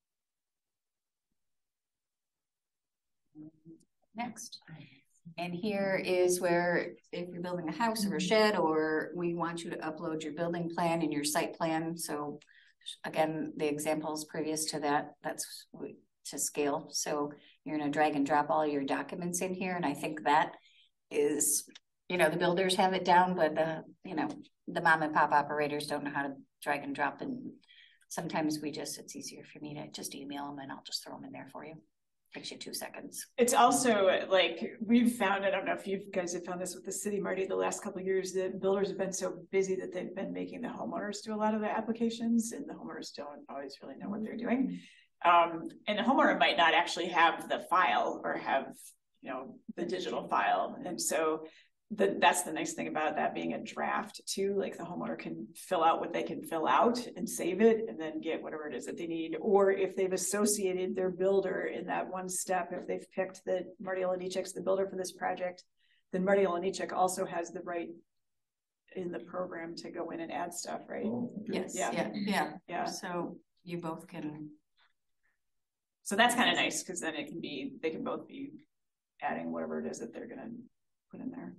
Next. And here is where if you're building a house or a shed, or we want you to upload your building plan and your site plan. So again, the examples previous to that, that's to scale. So you're gonna drag and drop all your documents in here. And I think that is, you know, the builders have it down, but the, you know, the mom and pop operators don't know how to drag and drop, and sometimes we just, it's easier for me to just email them and I'll just throw them in there for you. Takes you two seconds. It's also like we've found, I don't know if you guys have found this with the city, Marty, the last couple of years, the builders have been so busy that they've been making the homeowners do a lot of the applications, and the homeowners don't always really know what they're doing. Um, and the homeowner might not actually have the file or have, you know, the digital file. And so The, that's the nice thing about that being a draft too. Like the homeowner can fill out what they can fill out and save it and then get whatever it is that they need. Or if they've associated their builder in that one step, if they've picked that Marty Olenichek's the builder for this project, then Marty Olenichek also has the right in the program to go in and add stuff, right? Oh, okay. Yes, Yeah. yeah, yeah, Yeah. So you both can. So that's kind of nice because then it can be, they can both be adding whatever it is that they're gonna put in there.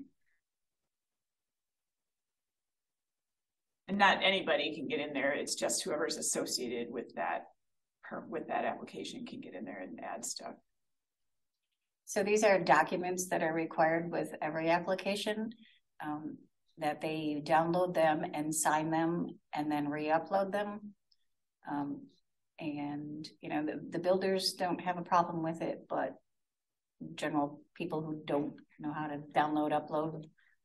And not anybody can get in there. It's just whoever's associated with that, with that application can get in there and add stuff. So these are documents that are required with every application, um, that they download them and sign them and then re-upload them. Um, and, you know, the, the builders don't have a problem with it, but general people who don't know how to download, upload,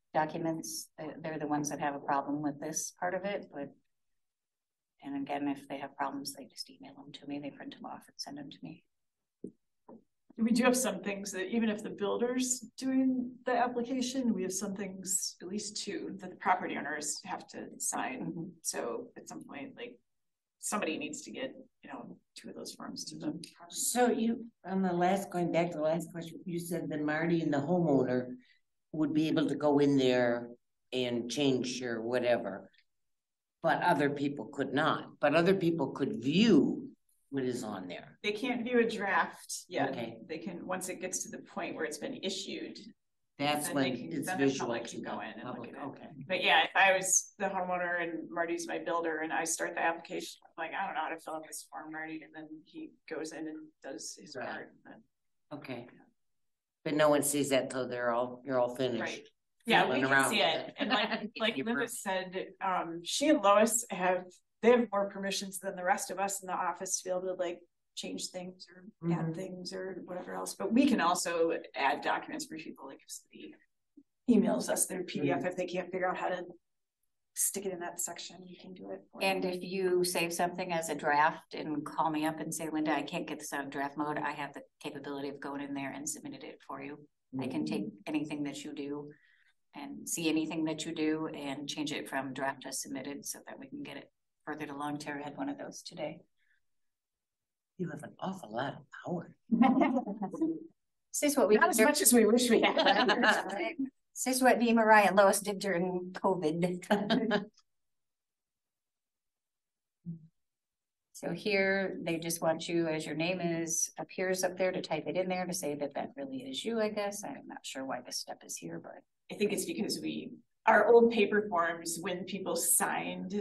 documents, they're, they're the ones that have a problem with this part of it, but. And again, if they have problems, they just email them to me, they print them off and send them to me. We do have some things that even if the builder's doing the application, we have some things, at least two, that the property owners have to sign. Mm-hmm. So at some point, like somebody needs to get, you know, two of those forms to them. So you, on the last, going back to the last question, you said that Marty and the homeowner would be able to go in there and change your whatever. But other people could not, but other people could view what is on there. They can't view a draft yet. Okay. They can, once it gets to the point where it's been issued. That's then when they can- it's then the visual public to can the go in and look public. at it. Okay. But yeah, if I was the homeowner and Marty's my builder and I start the application, I'm like, I don't know how to fill out this form, Marty, and then he goes in and does his Right. part. and then- Okay. But no one sees that till they're all, you're all finished. Right. Yeah, we fiddling can around see with it. And like, like You're Linda perfect. said, um, she and Lois have, they have more permissions than the rest of us in the office to be able to like change things or add Mhm. things or whatever else. But we can also add documents for people, like if somebody emails us their P D F, if they can't figure out how to stick it in that section, we can do it. for And them. if you save something as a draft and call me up and say, Linda, I can't get this out of draft mode, I have the capability of going in there and submitting it for you. I can take anything that you do and see anything that you do and change it from draft to submitted so that we can get it further along. Tara had one of those today. You have an awful lot of power. This is what we Not as much as we wish we had. This is what me, Mariah, and Lois did during COVID. So here, they just want you, as your name is, appears up there, to type it in there to say that that really is you, I guess. I'm not sure why this step is here, but. I think it's because we, our old paper forms, when people signed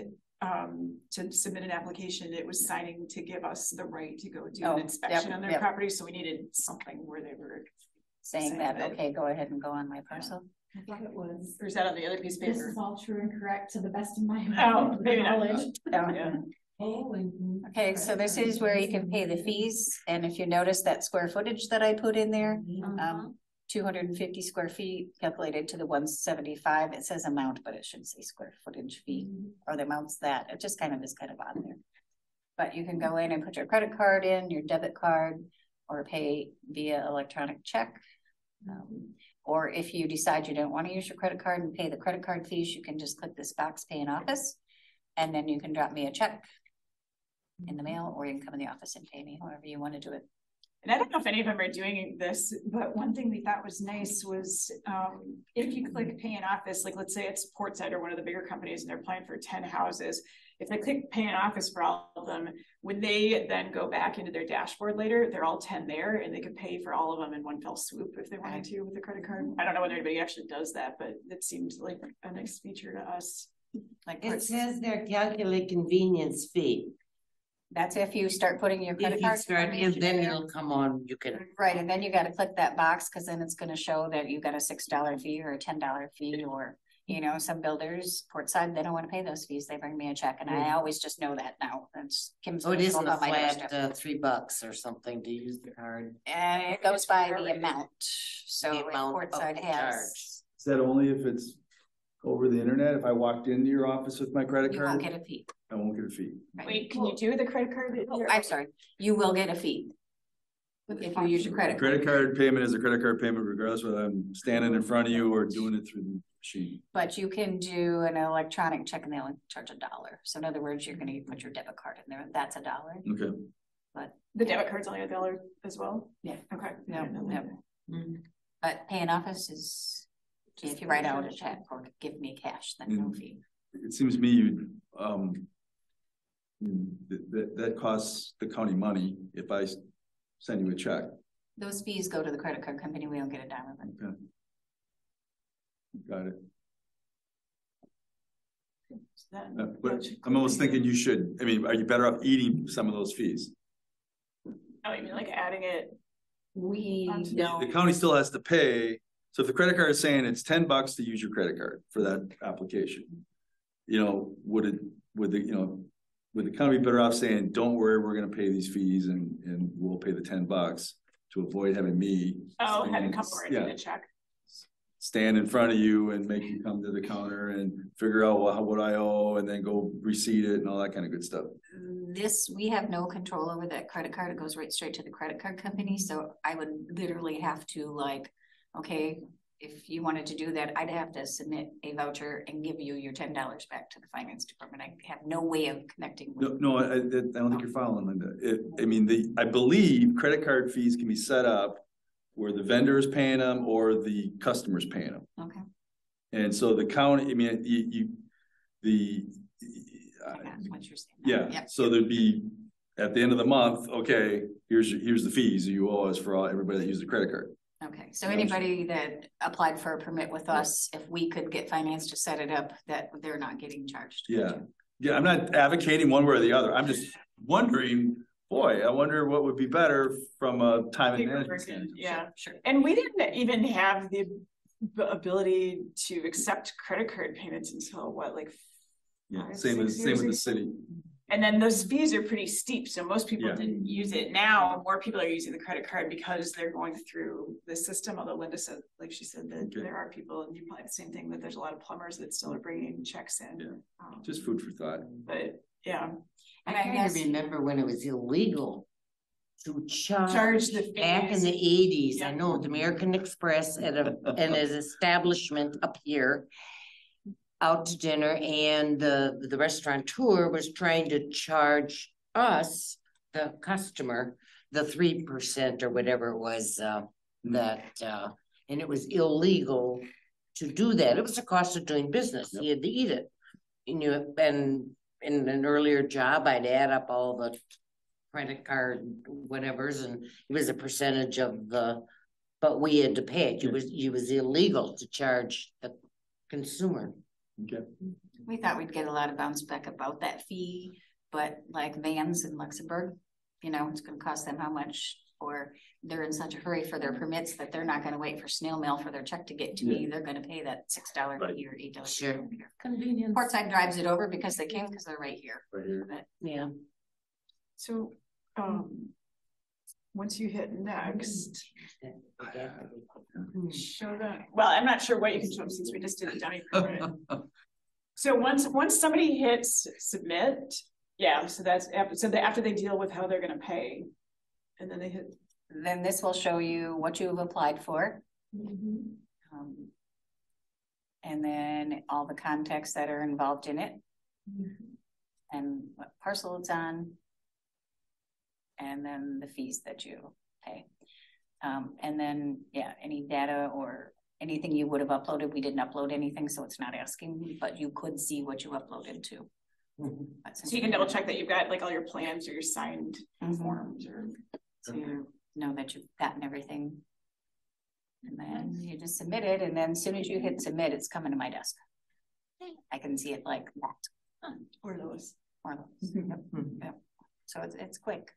um to submit an application, it was signing to give us the right to go do Oh, an yep, inspection on their yep. property, so we needed something where they were. Saying Saying that, that- okay, go ahead and go on my parcel. I thought it was, Or is that on the other piece of this paper? is all true and correct to the best of my. Oh, maybe not. knowledge. Yeah. Oh, and- Okay, so this is where you can pay the fees, and if you notice that square footage that I put in there, Uh-huh. um, two hundred and fifty square feet calculated to the one seventy-five, it says amount, but it should say square footage fee, or the amounts that, it just kind of is kind of on there. But you can go in and put your credit card in, your debit card, or pay via electronic check. Um, or if you decide you don't want to use your credit card and pay the credit card fees, you can just click this box, pay in office, and then you can drop me a check in the mail, or you can come in the office and pay me, however you want to do it. And I don't know if any of them are doing this, but one thing we thought was nice was, um, if you click pay in office, like let's say it's Portside or one of the bigger companies and they're applying for ten houses. If they click pay in office for all of them, when they then go back into their dashboard later, they're all ten there and they could pay for all of them in one fell swoop if they wanted to with a credit card. I don't know whether anybody actually does that, but it seemed like a nice feature to us. Like It Ports- says there, calculate convenience fee. that's if you start putting your credit If you card. start, information and then in there. it'll come on, you can. Right, and then you gotta click that box, cause then it's gonna show that you got a six dollar fee or a ten dollar fee, or, you know, some builders, Portside, they don't wanna pay those fees, they bring me a check, and I always just know that now, that's Kim's. Oh, it gonna show isn't up a on my flat, doorstep. uh, three bucks or something to use the card. And it goes by the amount, so The if amount of Portside the has, charge. Is that only if it's over the internet? If I walked into your office with my credit you won't card, get a fee. I won't get a fee. Right. Wait, can you do the credit card? Oh, I'm sorry, you will get a fee if you use your credit. Credit card payment is a credit card payment regardless whether I'm standing in front of you or doing it through the machine. But you can do an electronic check and they only charge a dollar. So in other words, you're gonna put your debit card in there, that's a dollar, Okay. but. The debit card's only a dollar as well? Yeah. Okay. No, no. Mhm. But pay in office is, if you write out a check or give me cash, then no Mm. fee. It seems to me you, um, that, that, that costs the county money if I s- send you a check. Those fees go to the credit card company, we don't get a dime of it. Okay. Got it. Then- Uh, But I'm almost thinking you should, I mean, are you better off eating some of those fees? Oh, you mean like adding it? We Onto the- The don't, county still has to pay, so if the credit card is saying it's ten bucks to use your credit card for that application. You know, would it, would the, you know, would the county be better off saying, don't worry, we're gonna pay these fees and, and we'll pay the ten bucks to avoid having me. Oh, saying having come it's- over and yeah. get a check. stand in front of you and make you come to the counter and figure out what, what I owe and then go receipt it and all that kind of good stuff. This, we have no control over that credit card. It goes right straight to the credit card company. So I would literally have to like, okay, if you wanted to do that, I'd have to submit a voucher and give you your ten dollars back to the finance department. I have no way of connecting. With No, no, I, I don't think you're following, Linda. It, I mean, the, I believe credit card fees can be set up where the vendor is paying them or the customer's paying them. Okay. And so the county, I mean, you, you the, I got what you're saying. yeah, Yep. so there'd be, at the end of the month, okay, here's, here's the fees you owe us for all, everybody that used the credit card. Okay, so anybody that applied for a permit with us, if we could get finance to set it up, that they're not getting charged. Yeah, yeah, I'm not advocating one way or the other. I'm just wondering, boy, I wonder what would be better from a time and management standpoint. Yeah, Sure. and we didn't even have the ab- ability to accept credit card payments until what, like Yeah, five, same as, six same with years the ago? city. And then those fees are pretty steep, so most people Yeah. didn't use it. Now, more people are using the credit card because they're going through the system, although Linda said, like she said, that Okay. there are people, and you probably have the same thing, that there's a lot of plumbers that still are bringing checks in. Yeah. Um, Just food for thought. But, yeah, I And I kind guess- of remember when it was illegal to charge. charge the Back in fees. the eighties, I Yeah. know the American Express at a, and his establishment up here. Out to dinner, and the, the restaurateur was trying to charge us, the customer, the three percent or whatever it was, uh, that, uh, and it was illegal to do that. It was the cost of doing business. You had to eat it. And you, and in an earlier job, I'd add up all the credit card whatevers, and it was a percentage of the, but we had to pay it. It was, it was illegal to charge the consumer. Okay. We thought we'd get a lot of bounce back about that fee, but like Vans in Luxembourg, you know, it's gonna cost them how much? Or they're in such a hurry for their permits that they're not gonna wait for snail mail for their check to get to me. They're gonna pay that six dollar Right. fee or eight dollars. Sure. Convenience. Portside drives it over because they can, because they're right here. Right here. But Yeah. So, um, once you hit next, show that, well, I'm not sure what you can show them since we just did a dummy permit. So once, once somebody hits submit, yeah, so that's, after so they, after they deal with how they're gonna pay. And then they hit. then this will show you what you have applied for. Um, and then all the contacts that are involved in it. And what parcel it's on. And then the fees that you pay. Um, and then, yeah, any data or anything you would have uploaded, we didn't upload anything, so it's not asking, but you could see what you uploaded to. But since So you can double check that you've got like all your plans or your signed Mhm. forms or. So you know that you've gotten everything. And then you just submit it, and then as soon as you hit submit, it's coming to my desk. I can see it like that. Or those. Or those. Yep, yep. So it's, it's quick.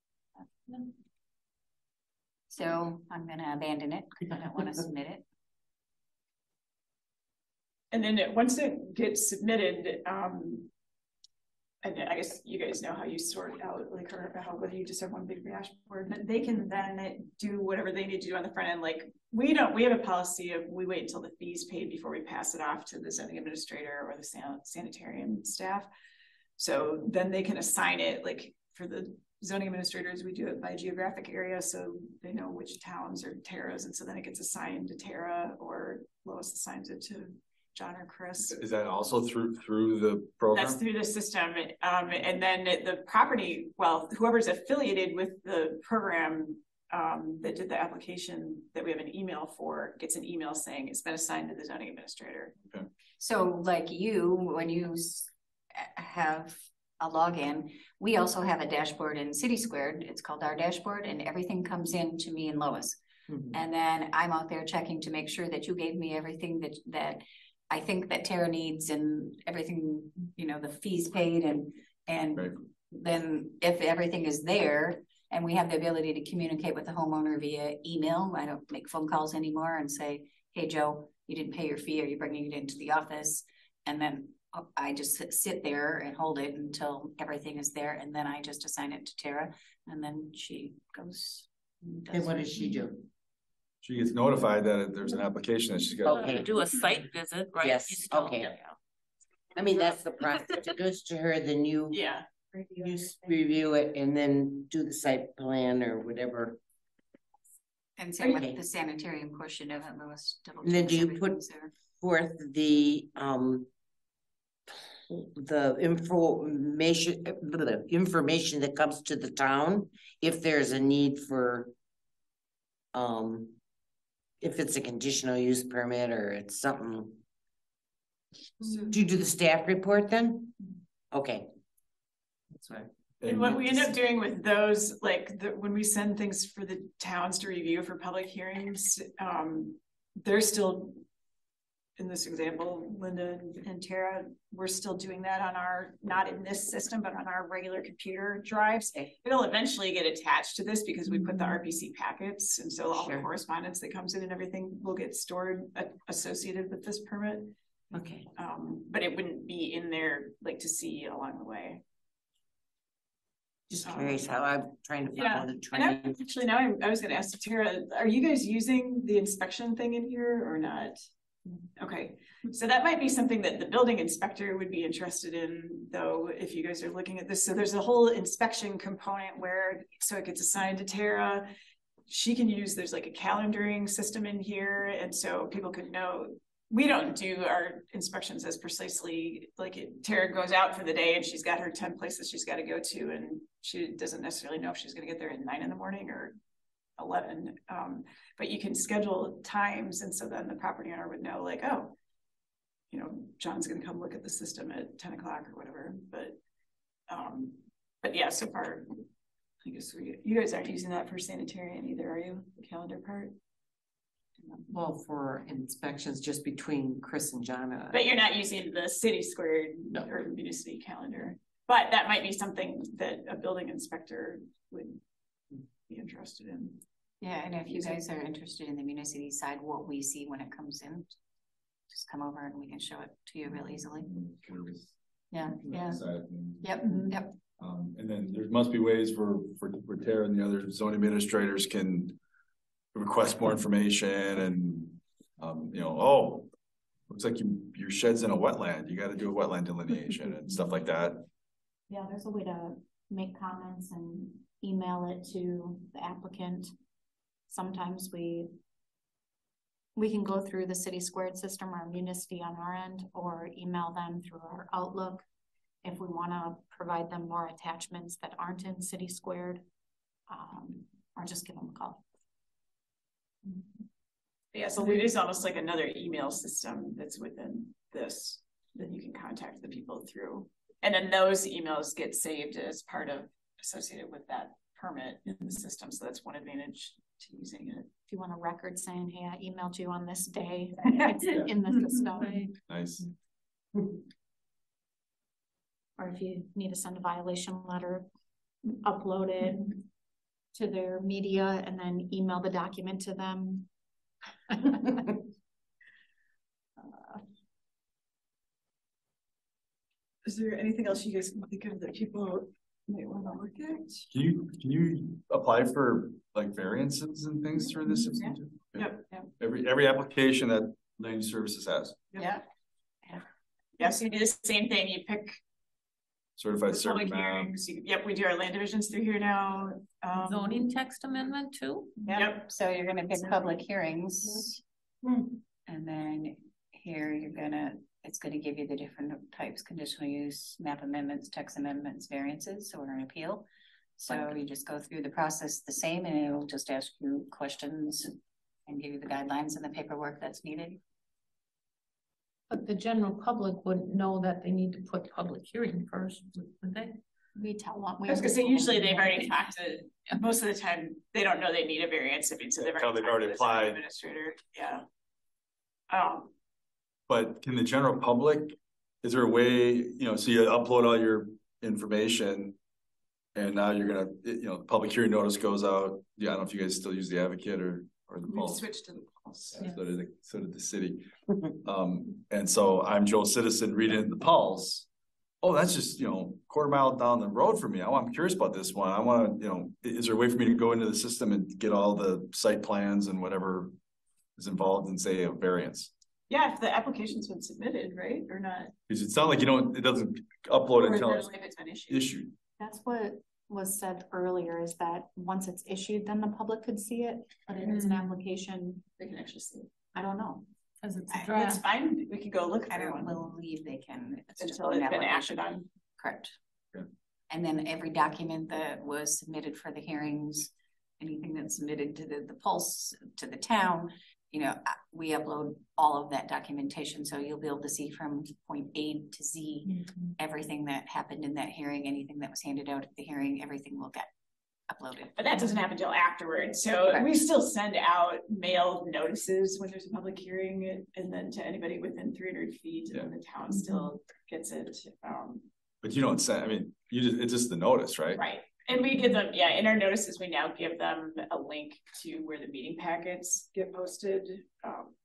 So I'm gonna abandon it, because I don't wanna submit it. And then it, once it gets submitted, um. And I guess you guys know how you sort it out, like, or how, whether you just have one big dashboard, but they can then do whatever they need to do on the front end. Like, we don't, we have a policy of, we wait until the fee's paid before we pass it off to the zoning administrator or the san- sanitarian staff. So then they can assign it, like, for the zoning administrators, we do it by geographic area, so they know which towns are Tara's, and so then it gets assigned to Tara, or Lois assigns it to John or Chris. Is that also through, through the program? That's through the system, um, and then the property, well, whoever's affiliated with the program, um, that did the application that we have an email for, gets an email saying it's been assigned to the zoning administrator. Okay. So like you, when you s- have a login, we also have a dashboard in City Squared. It's called our dashboard, and everything comes in to me and Lois. Mhm. And then I'm out there checking to make sure that you gave me everything that, that I think that Tara needs, and everything, you know, the fees paid, and, and Right. then if everything is there and we have the ability to communicate with the homeowner via email, I don't make phone calls anymore and say, hey, Joe, you didn't pay your fee, are you bringing it into the office? And then I just sit- sit there and hold it until everything is there, and then I just assign it to Tara, and then she goes. And what does she do? she gets notified that there's an application that she's got. Okay. Do a site visit, right? Yes, You still- okay. yeah. I mean, that's the process. It goes to her, then you, Yeah, you s- review it and then do the site plan or whatever. And same Okay. with the sanitarian portion of it, Lois. double And then checks do you everything's put- there. Forth the, um, the information, the information that comes to the town, if there's a need for, um, if it's a conditional use permit or it's something. Do you do the staff report then? Okay. That's right. and what we end up doing with those, like, the, when we send things for the towns to review for public hearings, um, they're still. In this example, Linda and Tara, we're still doing that on our, not in this system, but on our regular computer drives. It'll eventually get attached to this because we put the R P C packets, and so all the Sure. correspondence that comes in and everything will get stored uh, associated with this permit. Okay. Um, but it wouldn't be in there like to see along the way. Just curious how I'm trying to Yeah, follow the and I, training. actually now I, I was gonna ask Tara, are you guys using the inspection thing in here or not? Okay, so that might be something that the building inspector would be interested in, though, if you guys are looking at this. So there's a whole inspection component where, so it gets assigned to Tara. She can use, there's like a calendaring system in here, and so people could know. We don't do our inspections as precisely, like it, Tara goes out for the day and she's got her ten places she's got to go to, and she doesn't necessarily know if she's going to get there at nine in the morning or eleven, um, but you can schedule times, and so then the property owner would know, like, oh, you know, John's gonna come look at the system at ten o'clock or whatever, but, um, but yeah, so far, I guess we, you guys aren't using that for sanitarian either, are you, the calendar part? Well, for inspections just between Chris and John. uh, But you're not using the city squared No. or municipal calendar, but that might be something that a building inspector would be interested in. Yeah, and if you guys are interested in the municipal side, what we see when it comes in, just come over and we can show it to you real easily. Yeah, yeah, yep, yep. Um, and then there must be ways for, for, for Tara and the other zone administrators can request more information and, um, you know, oh, looks like you, your shed's in a wetland, you gotta do a wetland delineation and stuff like that. Yeah, there's a way to make comments and email it to the applicant. Sometimes we we can go through the city squared system or municipal on our end, or email them through our Outlook if we want to provide them more attachments that aren't in city squared, um, or just give them a call. Yeah, so it is almost like another email system that's within this that you can contact the people through. And then those emails get saved as part of associated with that permit in the system. So that's one advantage to using it. If you want a record saying, hey, I emailed you on this day, it's in the system. Nice. Or if you need to send a violation letter, upload it to their media and then email the document to them. uh, Is there anything else you guys can think of that people might want to look at? Can you, can you apply for like variances and things through this system too? Yep, yep. Every, every application that land use services has, Yeah. Yeah. Yeah, so you do the same thing, you pick certified the survey public map. hearings. You- Yep, we do our land divisions through here now. Um, Zoning text amendment too? Yep. So you're gonna pick public hearings. Hmm. And then here you're gonna, it's gonna give you the different types, conditional use, map amendments, text amendments, variances, so we're gonna appeal. So you just go through the process the same, and it'll just ask you questions and give you the guidelines and the paperwork that's needed. But the general public wouldn't know that they need to put public hearing first, would they? We tell them. I was gonna say, usually they've already talked to, most of the time, they don't know they need a variance, I mean, so they've Until already. they've talked to already the zoning applied. Administrator, yeah. Um, But can the general public, is there a way, you know, so you upload all your information and now you're gonna, you know, the public hearing notice goes out. Yeah, I don't know if you guys still use the Advocate or, or the we've Pulse. switched to the pulse. So did the, so did the city. Um, and so I'm Joe Citizen reading the Pulse. oh, that's just, you know, quarter mile down the road for me. Oh, I'm curious about this one. I want to, you know, is there a way for me to go into the system and get all the site plans and whatever is involved in, say, a variance? Yeah, if the application's been submitted, right, or not? Because it sounds like you don't, it doesn't upload Or until if it's it's been issued. issued. That's what was said earlier, is that once it's issued, then the public could see it, but if it's an application, They can actually see it. I don't know. Cause it's a That's draft. fine, we can go look I for don't one believe they can. if it's just until an it's been application. acted on. Correct. Okay. And then every document that was submitted for the hearings, anything that's submitted to the, the Pulse, to the town, you know, uh, we upload all of that documentation, so you'll be able to see from point A to Z, Mhm. everything that happened in that hearing, anything that was handed out at the hearing, everything will get uploaded. But that doesn't happen until afterwards, so Correct. we still send out mailed notices when there's a public hearing, and then to anybody within three hundred feet, and then the town still gets it. Um, But you don't send, I mean, you just, it's just the notice, right? right, and we give them, yeah, in our notices, we now give them a link to where the meeting packets get posted. Um,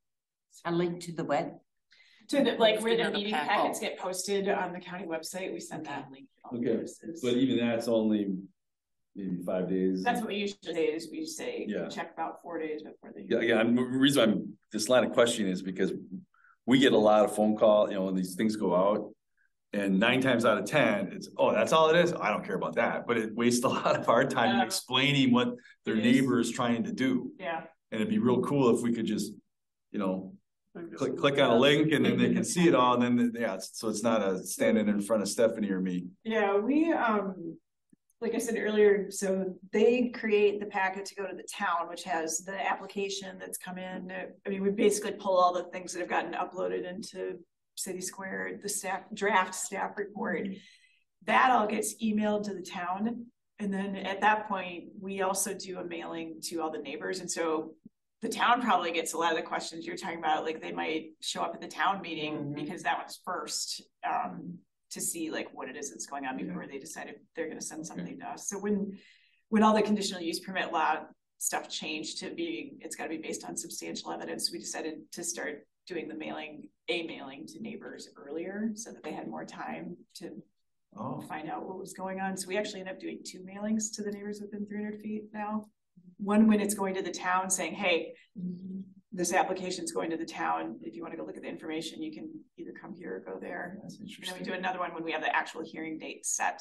A link to the web. to the, like, where Posted the on the meeting pack- packets get posted on the county website, we send that link. to all the Okay, notices. But even that's only maybe five days. That's what we usually say, is we say, Yeah. check about four days before the. Yeah, yeah, and the reason I'm, this line of questioning is because we get a lot of phone call, you know, when these things go out. And nine times out of ten, it's, oh, that's all it is? I don't care about that, but it wastes a lot of our time Yeah. explaining what their It is. neighbor is trying to do. Yeah. And it'd be real cool if we could just, you know, click, click on a link and then they can see it all, and then, yeah, it's- so it's not a standing in front of Stephanie or me. Yeah, we, um, like I said earlier, so they create the packet to go to the town, which has the application that's come in. I mean, we basically pull all the things that have gotten uploaded into City Square, the staff, draft staff report. That all gets emailed to the town. And then at that point, we also do a mailing to all the neighbors. And so the town probably gets a lot of the questions you're talking about, like they might show up at the town meeting Mhm. because that one's first, um, to see like what it is that's going on before they decide if they're gonna send something to us. So when, when all the conditional use permit law stuff changed to be, it's gotta be based on substantial evidence, we decided to start doing the mailing, a mailing to neighbors earlier so that they had more time to Oh. find out what was going on. So we actually end up doing two mailings to the neighbors within three hundred feet now. One when it's going to the town saying, hey, this application's going to the town. If you want to go look at the information, you can either come here or go there. That's And then we interesting. do another one when we have the actual hearing date set.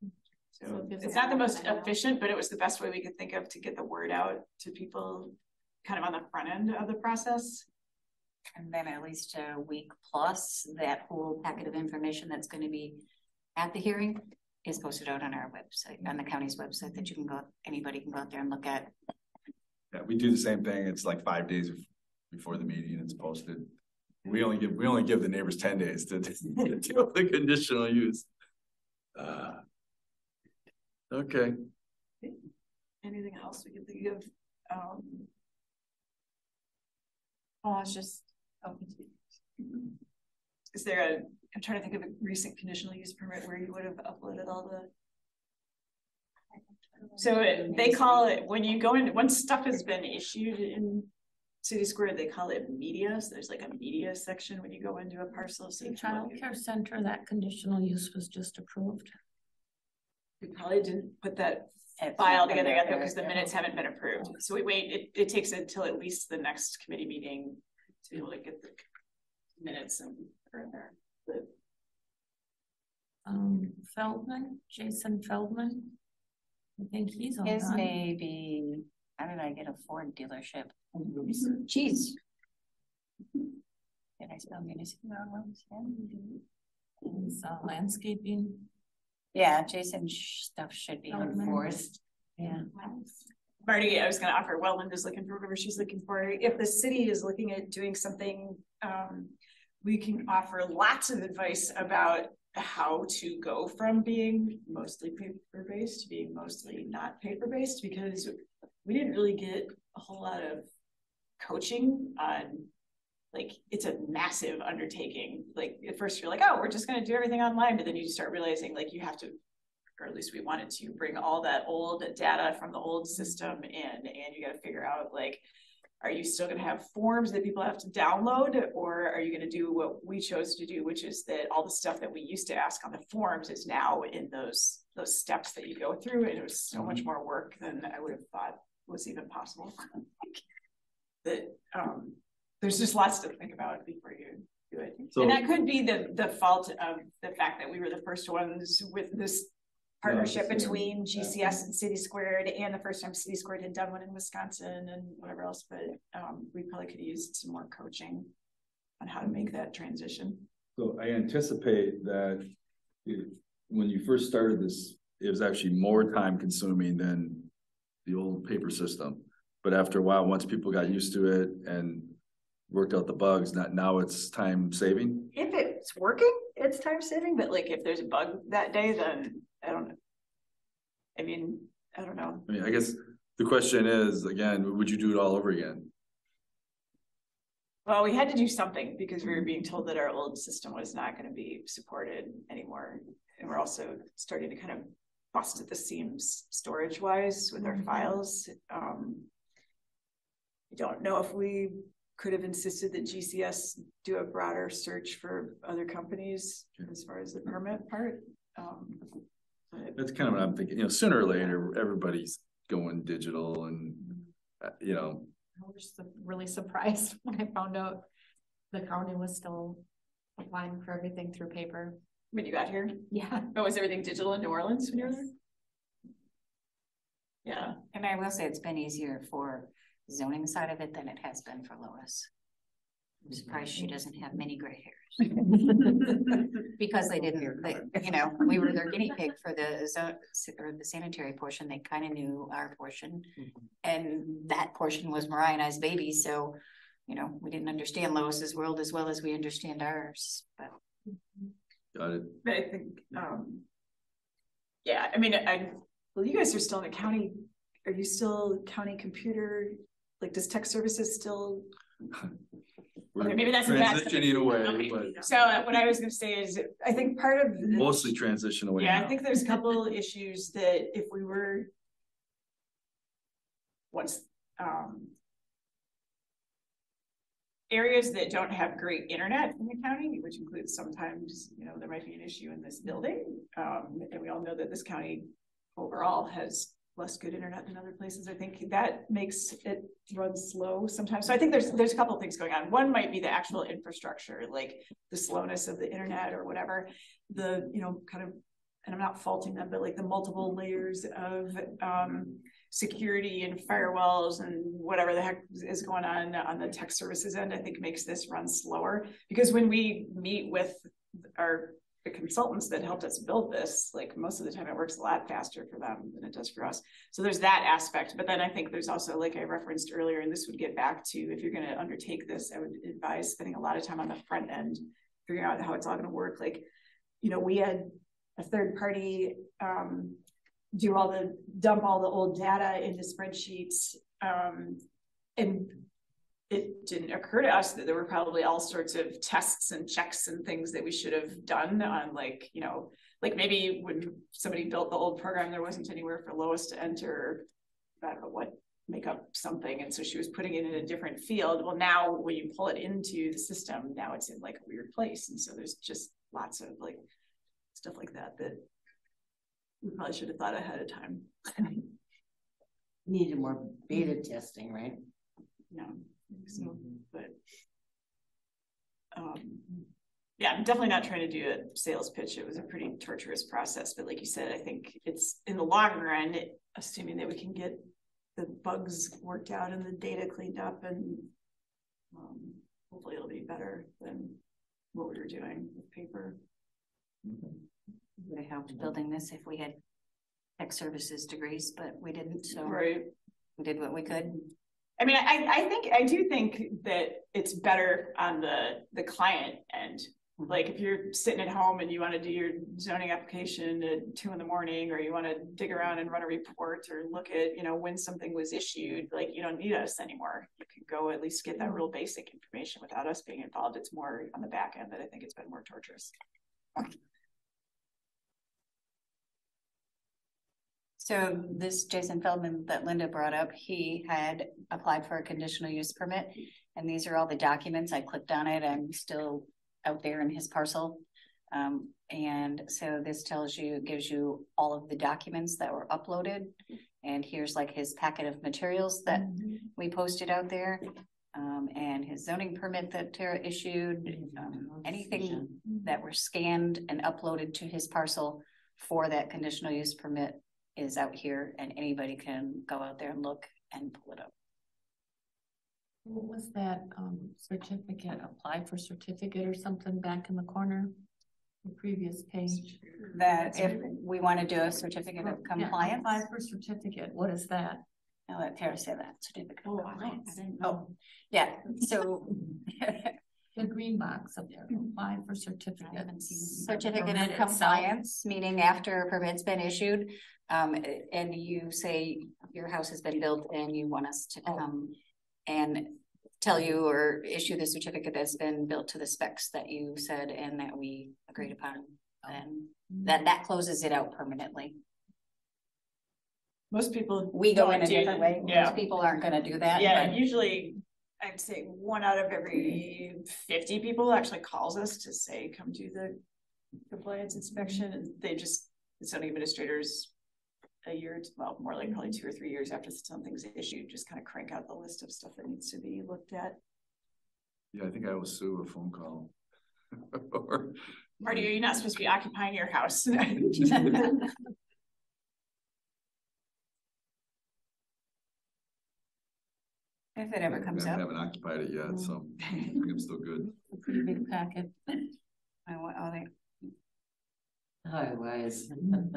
So So it gives it's them not the most time to know. efficient, but it was the best way we could think of to get the word out to people kind of on the front end of the process. And then at least a week plus, that whole packet of information that's gonna be at the hearing is posted out on our website, on the county's website, that you can go, anybody can go out there and look at. Yeah, we do the same thing. It's like five days bef- before the meeting, it's posted. We only give, we only give the neighbors ten days to to deal with the conditional use. Uh, Okay, Anything else we can think of? Um, Oh, it's just, oh, is there a, I'm trying to think of a recent conditional use permit where you would have uploaded all the. So it- they call it, when you go in, once stuff has been issued in City Square, they call it media. So there's like a media section when you go into a parcel. So The you can child look at- care center, that conditional use was just approved. we probably didn't put that It's file not been together yet there. because the minutes haven't been approved. So we wait, it, it takes until at least the next committee meeting to be able to get the minutes and are there. The- Um, Feldman, Jason Feldman. I think he's on. His that. may be, how did I get a Ford dealership? Jeez. Did I spell municipal wrong? He's, uh, landscaping. Yeah, Jason sh- stuff should be on Feldman. forest. Yeah. Marty, I was gonna offer, well, Linda's looking for whatever she's looking for. If the city is looking at doing something, um, we can offer lots of advice about how to go from being mostly paper-based to being mostly not paper-based, because we didn't really get a whole lot of coaching on, like, it's a massive undertaking. Like, at first you're like, oh, we're just gonna do everything online, but then you start realizing like you have to, or at least we wanted to bring all that old data from the old system in, and you gotta figure out like Are you still gonna have forms that people have to download, or are you gonna do what we chose to do, which is that all the stuff that we used to ask on the forms is now in those those steps that you go through, and it was so much more work than I would have thought was even possible. That um, there's just lots to think about before you do it, So, and that could be the the fault of the fact that we were the first ones with this partnership Yeah, between G C S yeah. and City Squared, and the first time City Squared had done one in Wisconsin and whatever else, but um, we probably could have used some more coaching on how to make that transition. so I anticipate that if, when you first started this, it was actually more time consuming than the old paper system. But after a while, once people got used to it and worked out the bugs, not now it's time saving. If it's working, it's time saving, but like if there's a bug that day, then I don't know. I mean, I don't know. I mean, I guess the question is, again, would you do it all over again? Well, we had to do something because we were being told that our old system was not going to be supported anymore. And we're also starting to kind of bust at the seams storage wise with our files. Um, I don't know if we could have insisted that G C S do a broader search for other companies as far as the permit part. Um, but That's kind of what I'm thinking, you know, sooner or later, everybody's going digital and, uh, you know. I was su- really surprised when I found out the county was still applying for everything through paper. when you got here, Yeah. oh, was everything digital in New Orleans when you were there? Yeah. And I will say it's been easier for the zoning side of it than it has been for Lois. I'm surprised she doesn't have many gray hairs. Because they didn't, they, you know, we were their guinea pig for the zone or the sanitary portion. They kind of knew our portion. And that portion was Mariah and I's baby. So, you know, we didn't understand Lois's world as well as we understand ours, but. Got it. But I think, um, yeah, I mean, I, well, you guys are still in a county, are you still county computer? Like, does tech services still? We're Okay, maybe that's a bad thing. transitioning away, Okay. but So uh, what I was gonna say is, I think part of. the- mostly transition away Yeah, now. I think there's a couple issues that if we were. Once, um. Areas that don't have great internet in the county, which includes sometimes, you know, there might be an issue in this building. Um, and we all know that this county overall has less good internet than other places. I think that makes it run slow sometimes. So I think there's, there's a couple of things going on. One might be the actual infrastructure, like the slowness of the internet or whatever, the, you know, kind of, and I'm not faulting them, but like the multiple layers of, um, security and firewalls and whatever the heck is going on on the tech services end, I think makes this run slower. Because when we meet with our the consultants that helped us build this, like most of the time it works a lot faster for them than it does for us. So there's that aspect. But then I think there's also, like I referenced earlier, and this would get back to, if you're going to undertake this, I would advise spending a lot of time on the front end, figuring out how it's all going to work. Like, you know, we had a third party um, do all the dump all the old data into spreadsheets. Um, and it didn't occur to us that there were probably all sorts of tests and checks and things that we should have done on, like, you know, like maybe when somebody built the old program, there wasn't anywhere for Lois to enter, I don't know what, make up something. And so she was putting it in a different field. Well, now when you pull it into the system, now it's in like a weird place. And so there's just lots of like stuff like that, that we probably should have thought ahead of time. Needed more beta testing, right? No, so, but um, yeah, I'm definitely not trying to do a sales pitch. It was a pretty torturous process, but like you said, I think it's in the long run, it, assuming that we can get the bugs worked out and the data cleaned up, and um, hopefully it'll be better than what we were doing with paper. Would have helped building this if we had tech services degrees, but we didn't, so Right. we did what we could. I mean, I, I think, I do think that it's better on the, the client end. Like if you're sitting at home and you want to do your zoning application at two in the morning, or you want to dig around and run a report or look at, you know, when something was issued, like you don't need us anymore. You can go at least get that real basic information without us being involved. It's more on the back end that I think it's been more torturous. So this Jason Feldman that Linda brought up, he had applied for a conditional use permit. And these are all the documents. I clicked on it. I'm still out there in his parcel. Um, and so this tells you, gives you all of the documents that were uploaded. And here's like his packet of materials that mm-hmm. we posted out there. Um, and his zoning permit that Tara issued, um, anything that were scanned and uploaded to his parcel for that conditional use permit is out here, and anybody can go out there and look and pull it up. What was that um, certificate? Apply for certificate or something back in the corner, the previous page? That if we want to do a certificate of compliance. Yeah, apply for certificate. What is that? I'll let Tara say that. Certificate Oh, of I compliance. didn't know. Oh, yeah. So the green box up there. Apply for certificate. Certificate of compliance, meaning after a permit's been issued, um, and you say your house has been built and you want us to come and tell you or issue the certificate that's been built to the specs that you said and that we agreed upon, and that that closes it out permanently. Most people we go in a do, different way. Yeah. Most people aren't going to do that. Yeah, but usually I'd say one out of every fifty people actually calls us to say, come do the compliance inspection. And they just, the zoning administrators a year, well, more like probably two or three years after something's issued, just kind of crank out the list of stuff that needs to be looked at. Yeah, I think I owe Sue a phone call. or, Marty, are you not supposed to be occupying your house? If it ever comes I up. haven't occupied it yet, so I think I'm still good. A pretty big packet. I want all the. Otherwise.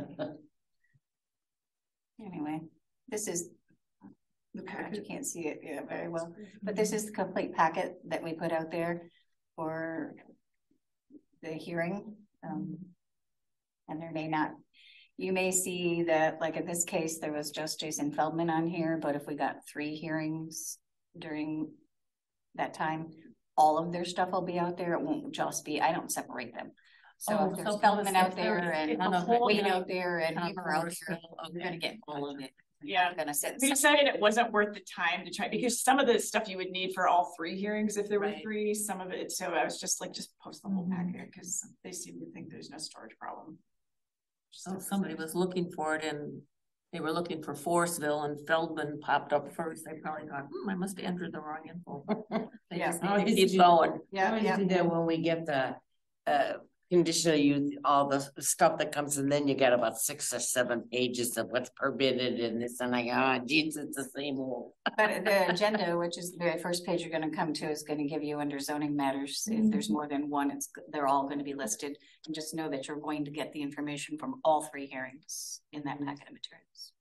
Anyway, this is the packet. You can't see it yeah, very well, but this is the complete packet that we put out there for the hearing. Um, and there may not, you may see that, like in this case, there was just Jason Feldman on here, but if we got three hearings during that time, all of their stuff will be out there. It won't just be, I don't separate them. So Oh, if there's so Feldman out there- there and kind of Wayne like- out there and kind of Weaver out forest there, trail, you're gonna get all of it. Yeah. I'm gonna sit. We decided it wasn't worth the time to try, because some of the stuff you would need for all three hearings if there were Right. three, some of it, so I was just like, just post the whole Mhm. packet, because they seem to think there's no storage problem. So somebody was looking for it and they were looking for Forestville and Feldman popped up first. They probably thought, hmm, I must have entered the wrong info. They Yeah. just need to keep going. I Yeah, always yeah. do that when we get the, uh, conditional use, all the stuff that comes, and then you got about six or seven pages of what's permitted in this, and I go, oh, geez, it's the same old. But the agenda, which is the very first page you're gonna come to, is gonna give you under zoning matters. If there's more than one, it's, they're all gonna be listed. And just know that you're going to get the information from all three hearings in that packet of materials.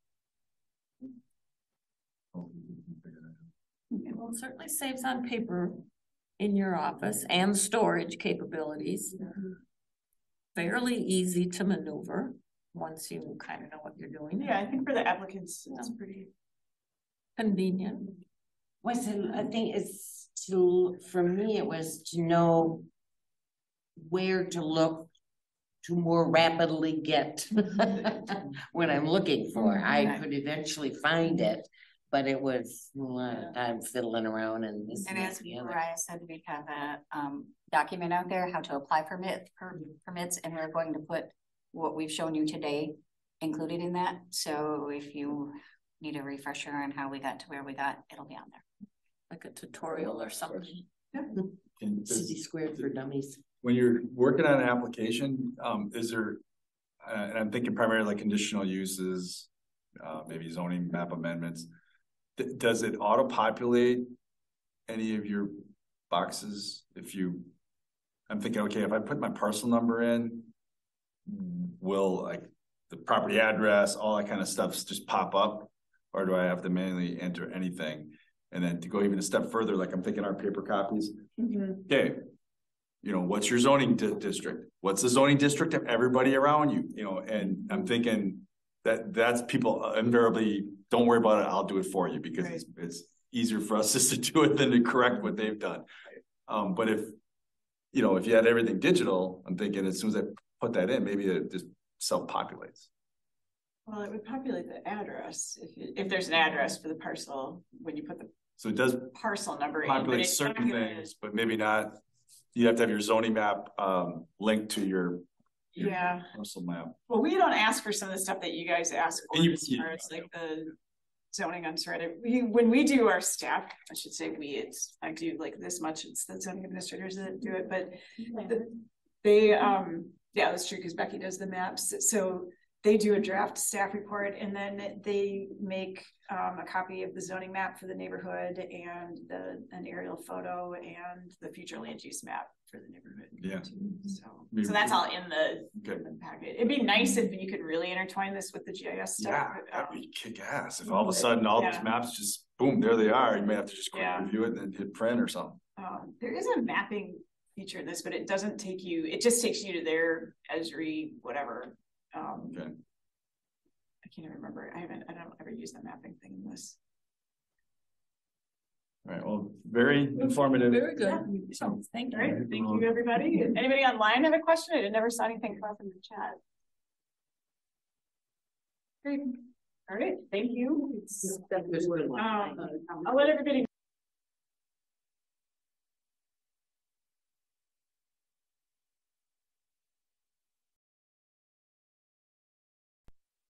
Well, it certainly saves on paper in your office and storage capabilities. Fairly easy to maneuver once you kind of know what you're doing. Yeah, I think for the applicants, it's pretty. Convenient. Was it, I think it's to, for me, it was to know where to look to more rapidly get what I'm looking for. I could eventually find it, but it was a lot of time fiddling around and this And and that as and the other. Mariah said, we have a um document out there, how to apply permit per permits, and we're going to put what we've shown you today included in that. So if you need a refresher on how we got to where we got, it'll be on there. Like a tutorial or something. And does- City squared for dummies. when you're working on an application, um, is there, uh, and I'm thinking primarily like conditional uses, uh, maybe zoning map amendments. Th- does it auto-populate any of your boxes if you, I'm thinking, okay, if I put my parcel number in, will like the property address, all that kind of stuff just pop up? Or do I have to manually enter anything? And then to go even a step further, like I'm thinking our paper copies, okay, you know, what's your zoning di- district? What's the zoning district of everybody around you? You know, and I'm thinking that that's people invariably, don't worry about it, I'll do it for you, because Right. it's, it's easier for us just to do it than to correct what they've done. Um, but if, you know, if you had everything digital, I'm thinking as soon as I put that in, maybe it just self-populates. Well, it would populate the address if, you- if there's an address for the parcel, when you put the So it does parcel number in. but populate it's not certain gonna- things, but maybe not. You have to have your zoning map, um, linked to your Yeah, parcel map. well, we don't ask for some of the stuff that you guys ask for And you- as yeah, far as like the zoning unsorted. We, when we do our staff, I should say we, it's, I do like this much, it's the zoning administrators that do it, but the- they, um, yeah, that's true, because Becky does the maps, so they do a draft staff report and then they make um a copy of the zoning map for the neighborhood and the, an aerial photo and the future land use map for the neighborhood. Yeah. So, so that's all in the, Okay. in the packet. It'd be nice if you could really intertwine this with the G I S stuff. Yeah, but, that'd um, be kick ass. If all of a sudden all those Yeah. maps just, boom, there they are. You may have to just quick Yeah. review it and then hit print or something. Um, there is a mapping feature in this, but it doesn't take you, it just takes you to their Esri, whatever. Um, Okay. I can't even remember. I haven't, I don't ever use the mapping thing in this. All right, well, very informative. Very good. So, thank All you. right, thank you, everybody. Anybody online have a question? I never saw anything come up in the chat. Great. All right, thank you. Um, I'll let everybody